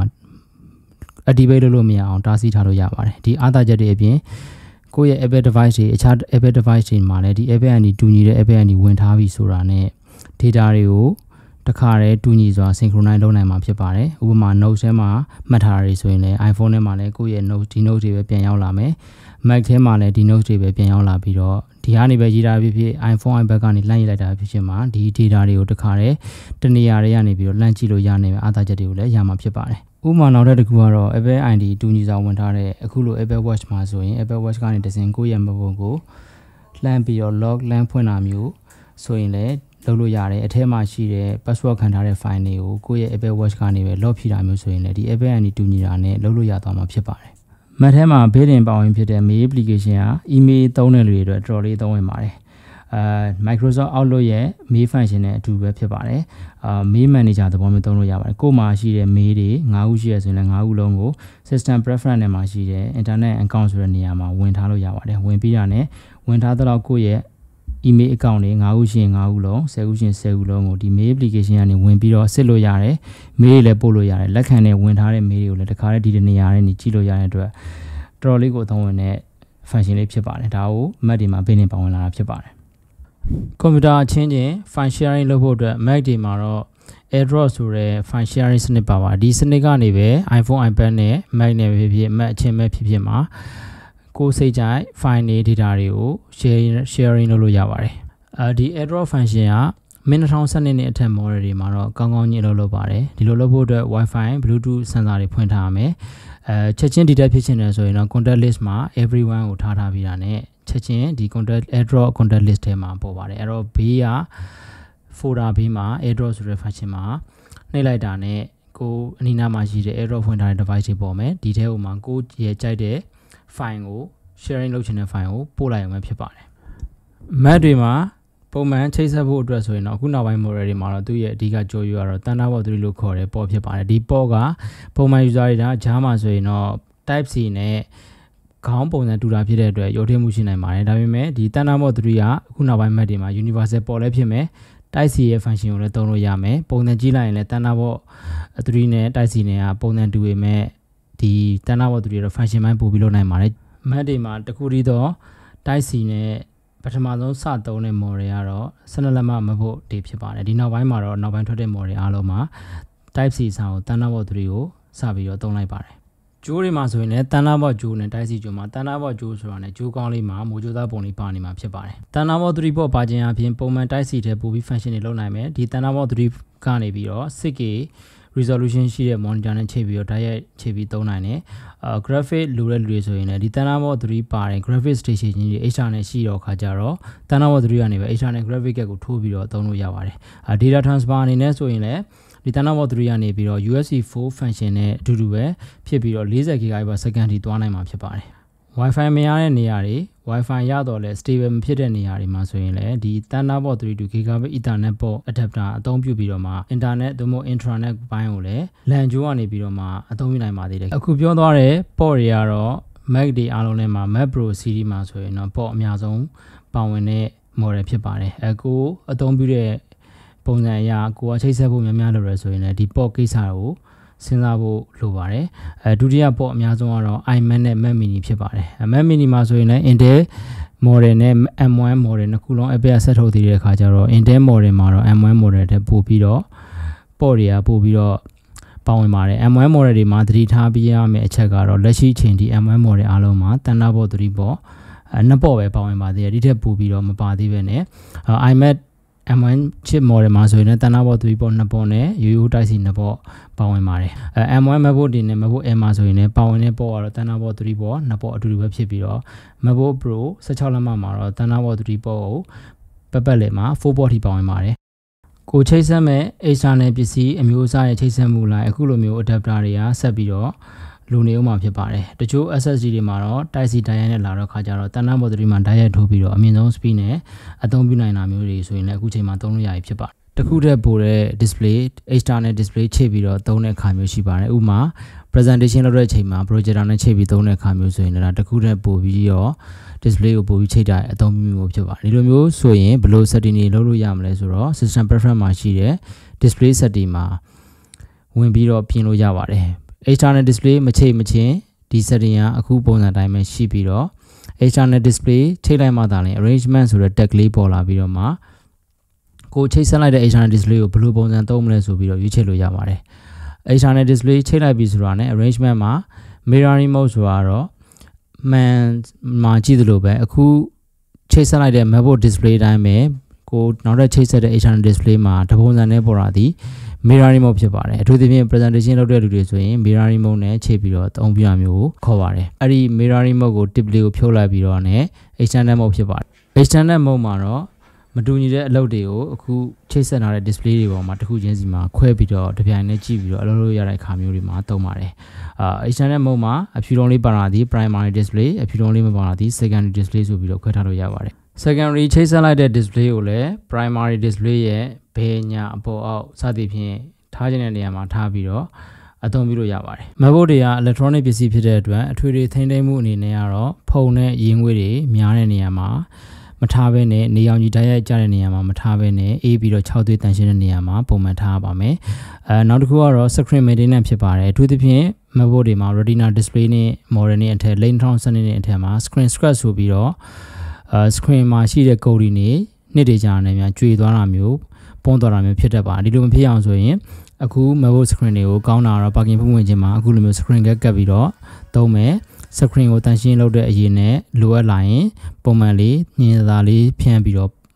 activate လုပ်လို့မရအောင်တားဆီးထားလို့ရပါတယ်။ဒီအားသာချက်တွေအပြင်ကိုယ့်ရဲ့ Apple device တွေအခြား Apple device တွေမှာလည်းဒီ Apple ไอ ดี တူညီတဲ့ Apple ไอ ดี ဝင်ထားပြီဆိုတာနဲ့ data တွေကိုတခါတည်းတူညီစွာ synchronize လုပ်နိုင်မှာဖြစ်ပါတယ်။ဥပမာ note ထဲမှာမှတ်ထားတာတွေဆိုရင်လည်း iPhone ထဲမှာလည်းကိုယ့်ရဲ့ note ဒီ note တွေပဲပြန်ရောက်လာမယ်။ Mac ထဲမှာလည်းဒီ note တွေပဲပြန်ရောက်လာပြီးတော့ဒီကနေပဲရေးတာဖြစ်ဖြစ် iPhone iPad ကနေလှမ်းရေးလိုက်တာဖြစ်ဖြစ်မှာဒီ data တွေကိုတခါတည်းတနေရာတွေကနေပြီးတော့လှမ်းကြည့်လို့ရနိုင်မယ့်အားသာချက်တွေကိုလည်းရမှာဖြစ်ပါတယ်။ဥပမာနောက်တစ်ခုကတော့ Apple ไอ ดี တူညီစွာဝင်ထားတဲ့အခုလို Apple Watch မှာဆိုရင် Apple Watch ကနေတစင်ကိုယ့်ရဲ့ mobile ကိုလှမ်းပြီးတော့ log လှမ်းဖွင့်တာမျိုးဆိုရင်လည်းလုပ်လို့ရတယ်အထဲမှာရှိတဲ့ password ခံထားတဲ့ file တွေကိုကိုယ့်ရဲ့ Apple Watch ကနေပဲ log ဖြည့်တာမျိုးဆိုရင်လည်းဒီ Apple ไอ ดี တူညီတာနဲ့လုပ်လို့ရသွားမှာဖြစ်ပါတယ်။ Mac ထဲမှာ built-in ပါဝင်ဖြစ်တဲ့ mail application က email သုံးတဲ့လူတွေအတွက်တော်တော်လေးသုံးဝင်ပါတယ်။အဲ Microsoft Outlook ရဲ့ mail function နဲ့အတူပဲဖြစ်ပါတယ်။အာ mail manager သဘောမျိုးသုံးလို့ရပါတယ်။ကို့မှာရှိတဲ့ mail တွေ၅ခုရှိရဆိုရင်လည်း၅ခုလုံးကို system preference နဲ့မှာရှိတဲ့ internet account ဆိုတဲ့နေရာမှာဝင်ထားလို့ရပါတယ်။ဝင်ပြီးတာနဲ့ဝင်ထားတော့ကိုယ့်ရဲ့ email account တွေ၅ခုရှိရင်၅ခုလုံး၁၀ခုရှိရင်၁၀ခုလုံးကိုဒီ mail application ကနေဝင်ပြီးတော့စစ်လို့ရတယ် mail တွေလည်းပို့လို့ရတယ်လက်ခံနဲ့ဝင်ထားတဲ့ mail တွေကိုလည်းတခါတည်းဒီနေရာနဲ့ကြည့်လို့ရတဲ့အတွက်တော်တော်လေးကိုအသုံးဝင်တဲ့ function လေးဖြစ်ပါတယ်ဒါကို Mac တွေမှာ built-in ပါဝင်လာတာဖြစ်ပါတယ်ကွန်ပျူတာအချင်းချင်း file sharing လုပ်ဖို့အတွက် Mac တွေမှာတော့ AirDrop ဆိုတဲ့ file sharing စနစ်ပါပါဒီစနစ်ကနေပဲ iPhone iPad နဲ့ Mac နဲ့ဖြစ်ဖြစ် Mac အချင်းပဲဖြစ်ဖြစ်မှာကိုယ်စိတ်ကြိုက် file တွေ data တွေကို sharing sharing လုပ်လို့ရပါတယ်အဲဒီ AirDrop function က Min around Sunday at a more remaro, Gong Yellow Lobare, the Lolobo Wi Fi, Bluetooth Sandari Point Ame, Chechen data pitching so in a contact list ma, everyone would have virane, Chechen, the contact airdrop contact list tema, Povare, Arrow Bia, Fora Bima, airdrops refashima, Nelaidane, go Nina Maji, the airdrop point device bomb, detail mango, ye jade, fine, sharing lotion and fine, Pola and Pipare. Madrima. ပုံမှန်ချိတ်ဆက်ဖို့အတွက်ဆိုရင်တော့အခုနောက်ပိုင်း model တွေမှာတော့သူ့ရဲ့အဓိကကြိုးရတော့တန်တာဘော့threeလို့ခေါ်တဲ့ပေါ့ဖြစ်ပါတယ်ဒီပေါ့ကပုံမှန် user တွေဒါဂျားမှာဆိုရင်တော့ type C နဲ့ခေါင်းပုံစံတူတာဖြစ်တဲ့အတွက်ရုပ်ထင်းမှုရှိနိုင်ပါတယ်ဒါပေမဲ့ဒီတန်တာဘော့threeကအခုနောက်ပိုင်း Mac တွေမှာ universal ပေါ့လည်းဖြစ်မယ် type C ရဲ့ function ကိုလည်းသုံးလို့ရမယ်ပုံစံကြည့်လိုက်ရင်လည်းတန်တာဘော့threeနဲ့ type C နဲ့ကပုံစံတူပေမဲ့ဒီတန်တာဘော့threeရဲ့ function ပိုင်းပို့ပြီးလုပ်နိုင်ပါတယ် Mac တွေမှာတခုတည်းတော့ type C နဲ့ပထမဆုံးစသုံးတဲ့ model ကတော့စနလက်မမဖို့တည်ဖြစ်ပါတယ်ဒီနောက်ပိုင်းမှာတော့နောက်ပိုင်းထွက်တဲ့ model အားလုံးမှာ type C စာကို Thunderbolt threeကိုစပြီးတော့သုံးလိုက်ပါတယ်ကြိုးတွေမှာဆိုရင်လည်း Thunderbolt ကြိုးနဲ့ type C ကြိုးမှာ Thunderbolt ကြိုးဆိုတာနဲ့ကြိုးကောင်းလေးမှာမိုးကြိုးသားပုံလေးပါနေမှာဖြစ်ပါတယ် Thunderbolt three ပေါ့ပါခြင်းအပြင်ပုံမှန် type C ထဲပို့ပြီး function တွေလုပ်နိုင်မယ်ဒီ Thunderbolt three ကနေပြီးတော့ six K resolution ရှိတဲ့ monitor နဲ့ချိန်ပြီးတော့ တိုက်ရိုက်ချိန်ပြီးသုံးနိုင်တယ်အာ graphic လိုတဲ့လူတွေဆိုရင်လည်းဒီ Thunderbolt three ပါတဲ့ graphic station ကြီးတွေ H D R နဲ့ရှိတော့ခါကြတော့ Thunderbolt three ကနေပဲ H D R နဲ့ graphic ကိုထိုးပြီးတော့သုံးလို့ရပါတယ်အာ data transfer အနေနဲ့ဆိုရင်လည်းဒီ Thunderbolt three ကနေပြီးတော့ U S B four function နဲ့အတူတူပဲဖြစ်ပြီးတော့forty gigabyte per second ထိသွားနိုင်မှာဖြစ်ပါတယ် Wi-Fi မရတဲ့နေရာတွေ Wi-Fi ရတော့လဲ stable မဖြစ်တဲ့နေရာတွေမှာဆိုရင်လည်းဒီ Thunderbolt three to gigabit Ethernet port adapter အသုံးပြုပြီးတော့မှ internet သို့မဟုတ် intranet ဘိုင်းကိုလည်း LAN ကြိုးကနေပြီးတော့မှအသုံးပြုနိုင်ပါသေးတယ်အခုပြောသွားတဲ့ port တွေကတော့ Mac တွေအားလုံးထဲမှာ Mac Pro series မှာဆိုရင်တော့ port အများဆုံးပါဝင်တဲ့ model ဖြစ်ပါတယ်အခုအသုံးပြုတဲ့ပုံစံအရကိုယ်ကချိတ်ဆက်ဖို့များများလုပ်ရဆိုရင်လည်းဒီ port ကိစ္စကိုစဉ်းစားဖို့လိုပါတယ်အဲဒုတိယပေါ့အများဆုံးကတော့ iMac နဲ့ Mac Mini ဖြစ်ပါတယ် Mac Mini မှာဆိုရင်လည်း Intel model နဲ့ M one model နှစ်ခုလုံး Apple ဆက်ထုတ်သေးတဲ့အခါကျတော့ Intel model မှာတော့ M one model တဲ့ပို့ပြီးတော့ပေါ့တွေကပို့ပြီးတော့ပါဝင်ပါတယ် M one model တွေမှာသတိထားပြီးရမယ့်အချက်ကတော့လက်ရှိအချိန်ဒီ M one model အားလုံးမှာ Thunderbolt three ပေါ့အဲနှစ်ပေါ့ပဲပါဝင်ပါသေးတယ်ဒီထက်ပို့ပြီးတော့မပါသေးပဲနဲ့ iMac M one chip model မှာဆိုရင်လည်း Thunderbolt three ပေါ့နှစ်ပေါ့နဲ့ ရိုးရိုး type C နှစ်ပေါ့ပါဝင်ပါတယ်အဲ M one MacBook တွေနဲ့ MacBook Air မှာဆိုရင်လည်းပါဝင်တဲ့ပေါ့ကတော့ Thunderbolt three ပေါ့နှစ်ပေါ့အတူတူပဲဖြစ်ပြီးတော့ MacBook Pro sixteenလက်မမှာတော့ Thunderbolt three ပေါ့ကိုပတ်ပတ်လည်မှာ four ပေါ့ထိပါဝင်ပါတယ်ကိုချိတ်ဆက်မဲ့ external ပစ္စည်းအမျိုးအစားရဲ့ချိတ်ဆက်မှုလိုက်အခုလိုမျိုး adapter တွေကဆက်ပြီးတော့လူနေဦးမှာဖြစ်ပါတယ်တချို့ S S D တွေမှာတော့ type C ဒိုင်ယာနဲ့လာတော့ခါကြတော့ Thunderbolt three မှာဒိုင်ယာထိုးပြီးတော့အမြင့်ဆုံး speed နဲ့အသုံးပြုနိုင်တာမျိုးတွေဆိုရင်လည်းအခုချိန်မှာသုံးလို့ရပြီဖြစ်ပါတယ်တခုတည်းပို့တဲ့ display external display ချိတ်ပြီးတော့သုံးတဲ့အခါမျိုးရှိပါတယ်ဥပမာ presentation လုပ်တဲ့အချိန်မှာ projector နဲ့ချိတ်ပြီးသုံးတဲ့အခါမျိုးဆိုရင်လည်းတခုတည်းပို့ပြီးတော့ display ကိုပို့ပြီးချိတ်တာအသုံးပြုမျိုးဖြစ်ပါတယ်ဒီလိုမျိုးဆိုရင်ဘယ်လို setting တွေလုပ်လို့ရမလဲဆိုတော့ system preference မှာရှိတဲ့ display setting မှာဝင်ပြီးတော့ပြင်လို့ရပါတယ်external display မချိတ်မချင်းဒီ setting ကအခုပုံစံတိုင်းပဲရှိပြီးတော့ external display ချိတ်လိုက်မှသာလျှင် arrangement ဆိုတဲ့ tag လေးပေါ်လာပြီးတော့မှကိုချိတ်ဆက်လိုက်တဲ့ external display ကိုဘယ်လိုပုံစံသုံးမလဲဆိုပြီးတော့ရွေးချယ်လို့ရပါတယ် external display ချိတ်လိုက်ပြီဆိုတာနဲ့ arrangement မှာ mirroring mode ဆိုတာတော့မှန်မှာကြည့်သလိုပဲအခုချိတ်ဆက်လိုက်တဲ့ MacBook display တိုင်းပဲကိုနောက်ထပ်ချိတ်ဆက်တဲ့ external display မှာတပုံစံနဲ့ပေါ်လာသည်mirroring mode ဖြစ်ပါတယ်အထူးသဖြင့် presentation လုပ်တဲ့လူတွေဆိုရင် mirroring mode နဲ့ချိန်ပြီးတော့အသုံးပြရမျိုးကိုခေါ်ပါတယ်အဲ့ဒီ mirroring mode ကို tip လေးကိုဖြုတ်လိုက်ပြီးတော့နဲ့ external mode ဖြစ်ပါတယ် external mode မှာတော့မတူညီတဲ့အလုပ်တွေကိုအခုချိတ်ဆက်ထားတဲ့ display တွေပေါ်မှာတစ်ခုချင်းစီမှာခွဲပြီးတော့တပြိုင်တည်းကြည့်ပြီးတော့အလုပ်လုပ်ရတဲ့အခါမျိုးတွေမှာသုံးပါတယ်အာ external mode မှာအဖြူတုံးလေးပါလာသည် primary display အဖြူတုံးလေးမပါလာသည် secondary display ဆိုပြီးတော့ခွဲထားလို့ရပါတယ် secondary ချိတ်ဆက်လိုက်တဲ့ display ကိုလည်း primary display ရဲ့ဘယ်ညာအပေါ်အောက်စသဖြင့်ထားခြင်းတဲ့နေရာမှာထားပြီးတော့အသုံးပြုလို့ရပါတယ် MacBook တွေက electronic ပစ္စည်းဖြစ်တဲ့အတွက်အထွေထွေထိန်းသိမ်းမှုအနေနဲ့ကတော့ဖုန်းနဲ့ရင်းငွေတွေများတဲ့နေရာမှာမထားဘဲနဲ့နေအောင်ကြီးတိုက်ရိုက်ကျတဲ့နေရာမှာမထားဘဲနဲ့အေးပြီးတော့ခြောက်သွေးတန်ရှင်းတဲ့နေရာမှာပုံမှန်ထားပါမယ်အဲနောက်တစ်ခုကတော့ screen maintenance ဖြစ်ပါတယ်အထူးသဖြင့် MacBook တွေမှာ Retina display နဲ့ model နဲ့အထက် lane count စနစ်နဲ့အထက်မှာ screen scratch ဆိုပြီးတော့အဲ screen မှာရှိတဲ့ကုတ်တွေနေနှစ်တွေကြာနေများကျွေသွားတာမျိုးပုံသွားတာမျိုးဖြစ်တတ်ပါတယ်ဒီလိုမဖြစ်အောင်ဆိုရင်အခု MacBook screen တွေကိုကောင်းတာတော့ parking ဖွင့်ဝင်ခြင်းမှာအခုလိုမျိုး screen ကကပ်ပြီးတော့သုံးမယ် screen ကိုတန်ရှင်းလုပ်တဲ့အရေးနဲ့လိုအပ်လာရင်ပုံမှန်လေးညင်သာလေးဖြန်းပြီးတော့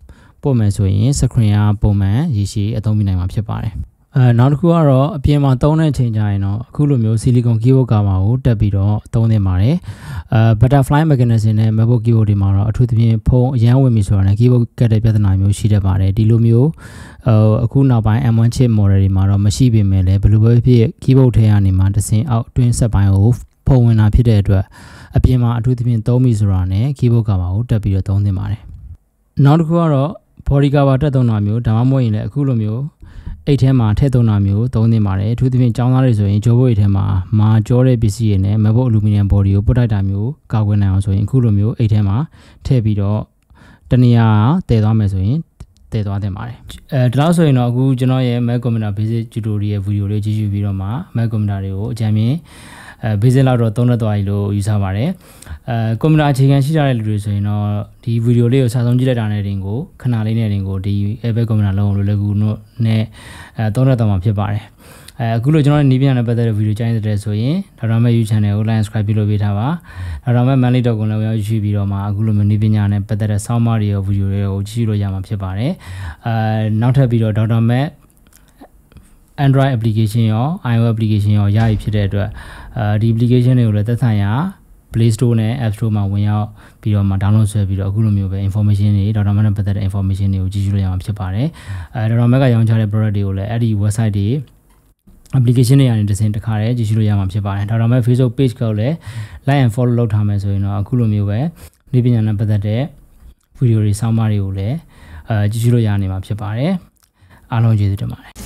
ပို့မယ်ဆိုရင် screen ကပုံမှန်ရရှိအသုံးပြုနိုင်မှာဖြစ်ပါတယ်အဲနောက်တစ်ခုကတော့အပြင်မှာသုံးတဲ့အချိန်ကျရင်တော့အခုလိုမျိုး silicon keyboard cover ကိုတက်ပြီးတော့သုံးသင့်ပါတယ်အဲ butterfly mechanism နဲ့ MacBook keyboard တွေမှာတော့အထူးသဖြင့်ဖုန်းအရန်ဝင်ပြီဆိုတာနဲ့ keyboard ကတ်တဲ့ပြဿနာမျိုးရှိတတ်ပါတယ်ဒီလိုမျိုးအခုနောက်ပိုင်း M one chip model တွေမှာတော့မရှိပေမဲ့လည်းဘယ်လိုပဲဖြစ် keyboard ထဲကနေမှတစ်ဆင့်အောက်တွင်းဆက်ပိုင်းကိုဖုန်းဝင်တာဖြစ်တဲ့အတွက်အပြင်မှာအထူးသဖြင့်သုံးပြီဆိုတာနဲ့ keyboard cover ကိုတက်ပြီးတော့သုံးသင့်ပါတယ်နောက်တစ်ခုကတော့ body cover တက်သုံးတာမျိုးဒါမှမဟုတ်ရင်လည်းအခုလိုမျိုးအိတ်ထဲမှာထည့်သုံးတာမျိုးသုံးသင့်ပါတယ်အထူးသဖြင့်ကျောင်းသားတွေဆိုရင်ကြောဘိုးအိတ်ထဲမှာမာကြောတဲ့ပစ္စည်းတွေနဲ့ MacBook aluminum body ကိုပုတ်တိုက်တာမျိုးကာကွယ်နိုင်အောင်ဆိုရင်အခုလိုမျိုးအိတ်ထဲမှာထည့်ပြီးတော့တနေရာတည်သွားမယ်ဆိုရင်တည်သွားသင့်ပါတယ်အဲဒီလောက်ဆိုရင်တော့အခုကျွန်တော်ရဲ့ Mac Computer Basic Tutorial video လေးကြည့်ရှုပြီးတော့မှ Mac Computer တွေကိုအကြံဉာဏ်အဲ basic လောက်တော့သုံးတတ်သွားပြီလို့ယူဆပါတယ်အဲကွန်ပျူတာအခြေခံရှိကြတဲ့လူတွေဆိုရင်တော့ဒီဗီဒီယိုလေးကိုစာဆုံးကြည့်လိုက်တာနဲ့တင်ကိုခဏလေးနဲ့တင်ကိုဒီ Apple ကွန်ပျူတာလုံးကိုလွယ်လွယ်ကူကူနဲ့အဲသုံးတတ်သွားမှာဖြစ်ပါတယ်အဲအခုလိုကျွန်တော်နီးပြန်နဲ့ပတ်သက်တဲ့ဗီဒီယိုကြိုင်းတဲ့ဆိုရင်ဒေါက်တာမဲ YouTube channel ကို like subscribe ပြုလုပ်ပေးထားပါဒေါက်တာမဲ manly dot com လည်းရောက်ရှိပြီးတော့မှအခုလိုမျိုးနီးပညာနဲ့ပတ်သက်တဲ့ sound bar တွေရောဗီဒီယိုတွေကိုကြည့်လို့ရမှာဖြစ်ပါတယ်အဲနောက်ထပ်ပြီးတော့ဒေါက်တာမဲ Android application ရော iOS application ရောရပြီဖြစ်တဲ့အတွက်အဲဒီ application တွေကိုလည်းသက်ဆိုင်ရာ Play Store နဲ့ App Store မှာဝင်ရောက်ပြီးတော့မှ download ဆွဲပြီးတော့အခုလိုမျိုးပဲ information တွေဒေါက်တာမဲနဲ့ပတ်သက်တဲ့ information တွေကိုကြည့်ရှုလို့ရမှာဖြစ်ပါတယ်အဲဒေါက်တာမဲကရောင်းချတဲ့ product တွေကိုလည်းအဲ့ဒီ website တွေ application တွေကနေတစ်စင်တစ်ခါတည်းကြည့်ရှုလို့ရမှာဖြစ်ပါတယ်ဒေါက်တာမဲ Facebook page ကိုလည်း like and follow လုပ်ထားမယ်ဆိုရင်တော့အခုလိုမျိုးပဲဒီပညာနဲ့ပတ်သက်တဲ့ video တွေ sound bar တွေကိုလည်းအဲကြည့်ရှုလို့ရနေမှာဖြစ်ပါတယ်အားလုံးကျေးဇူးတင်ပါတယ်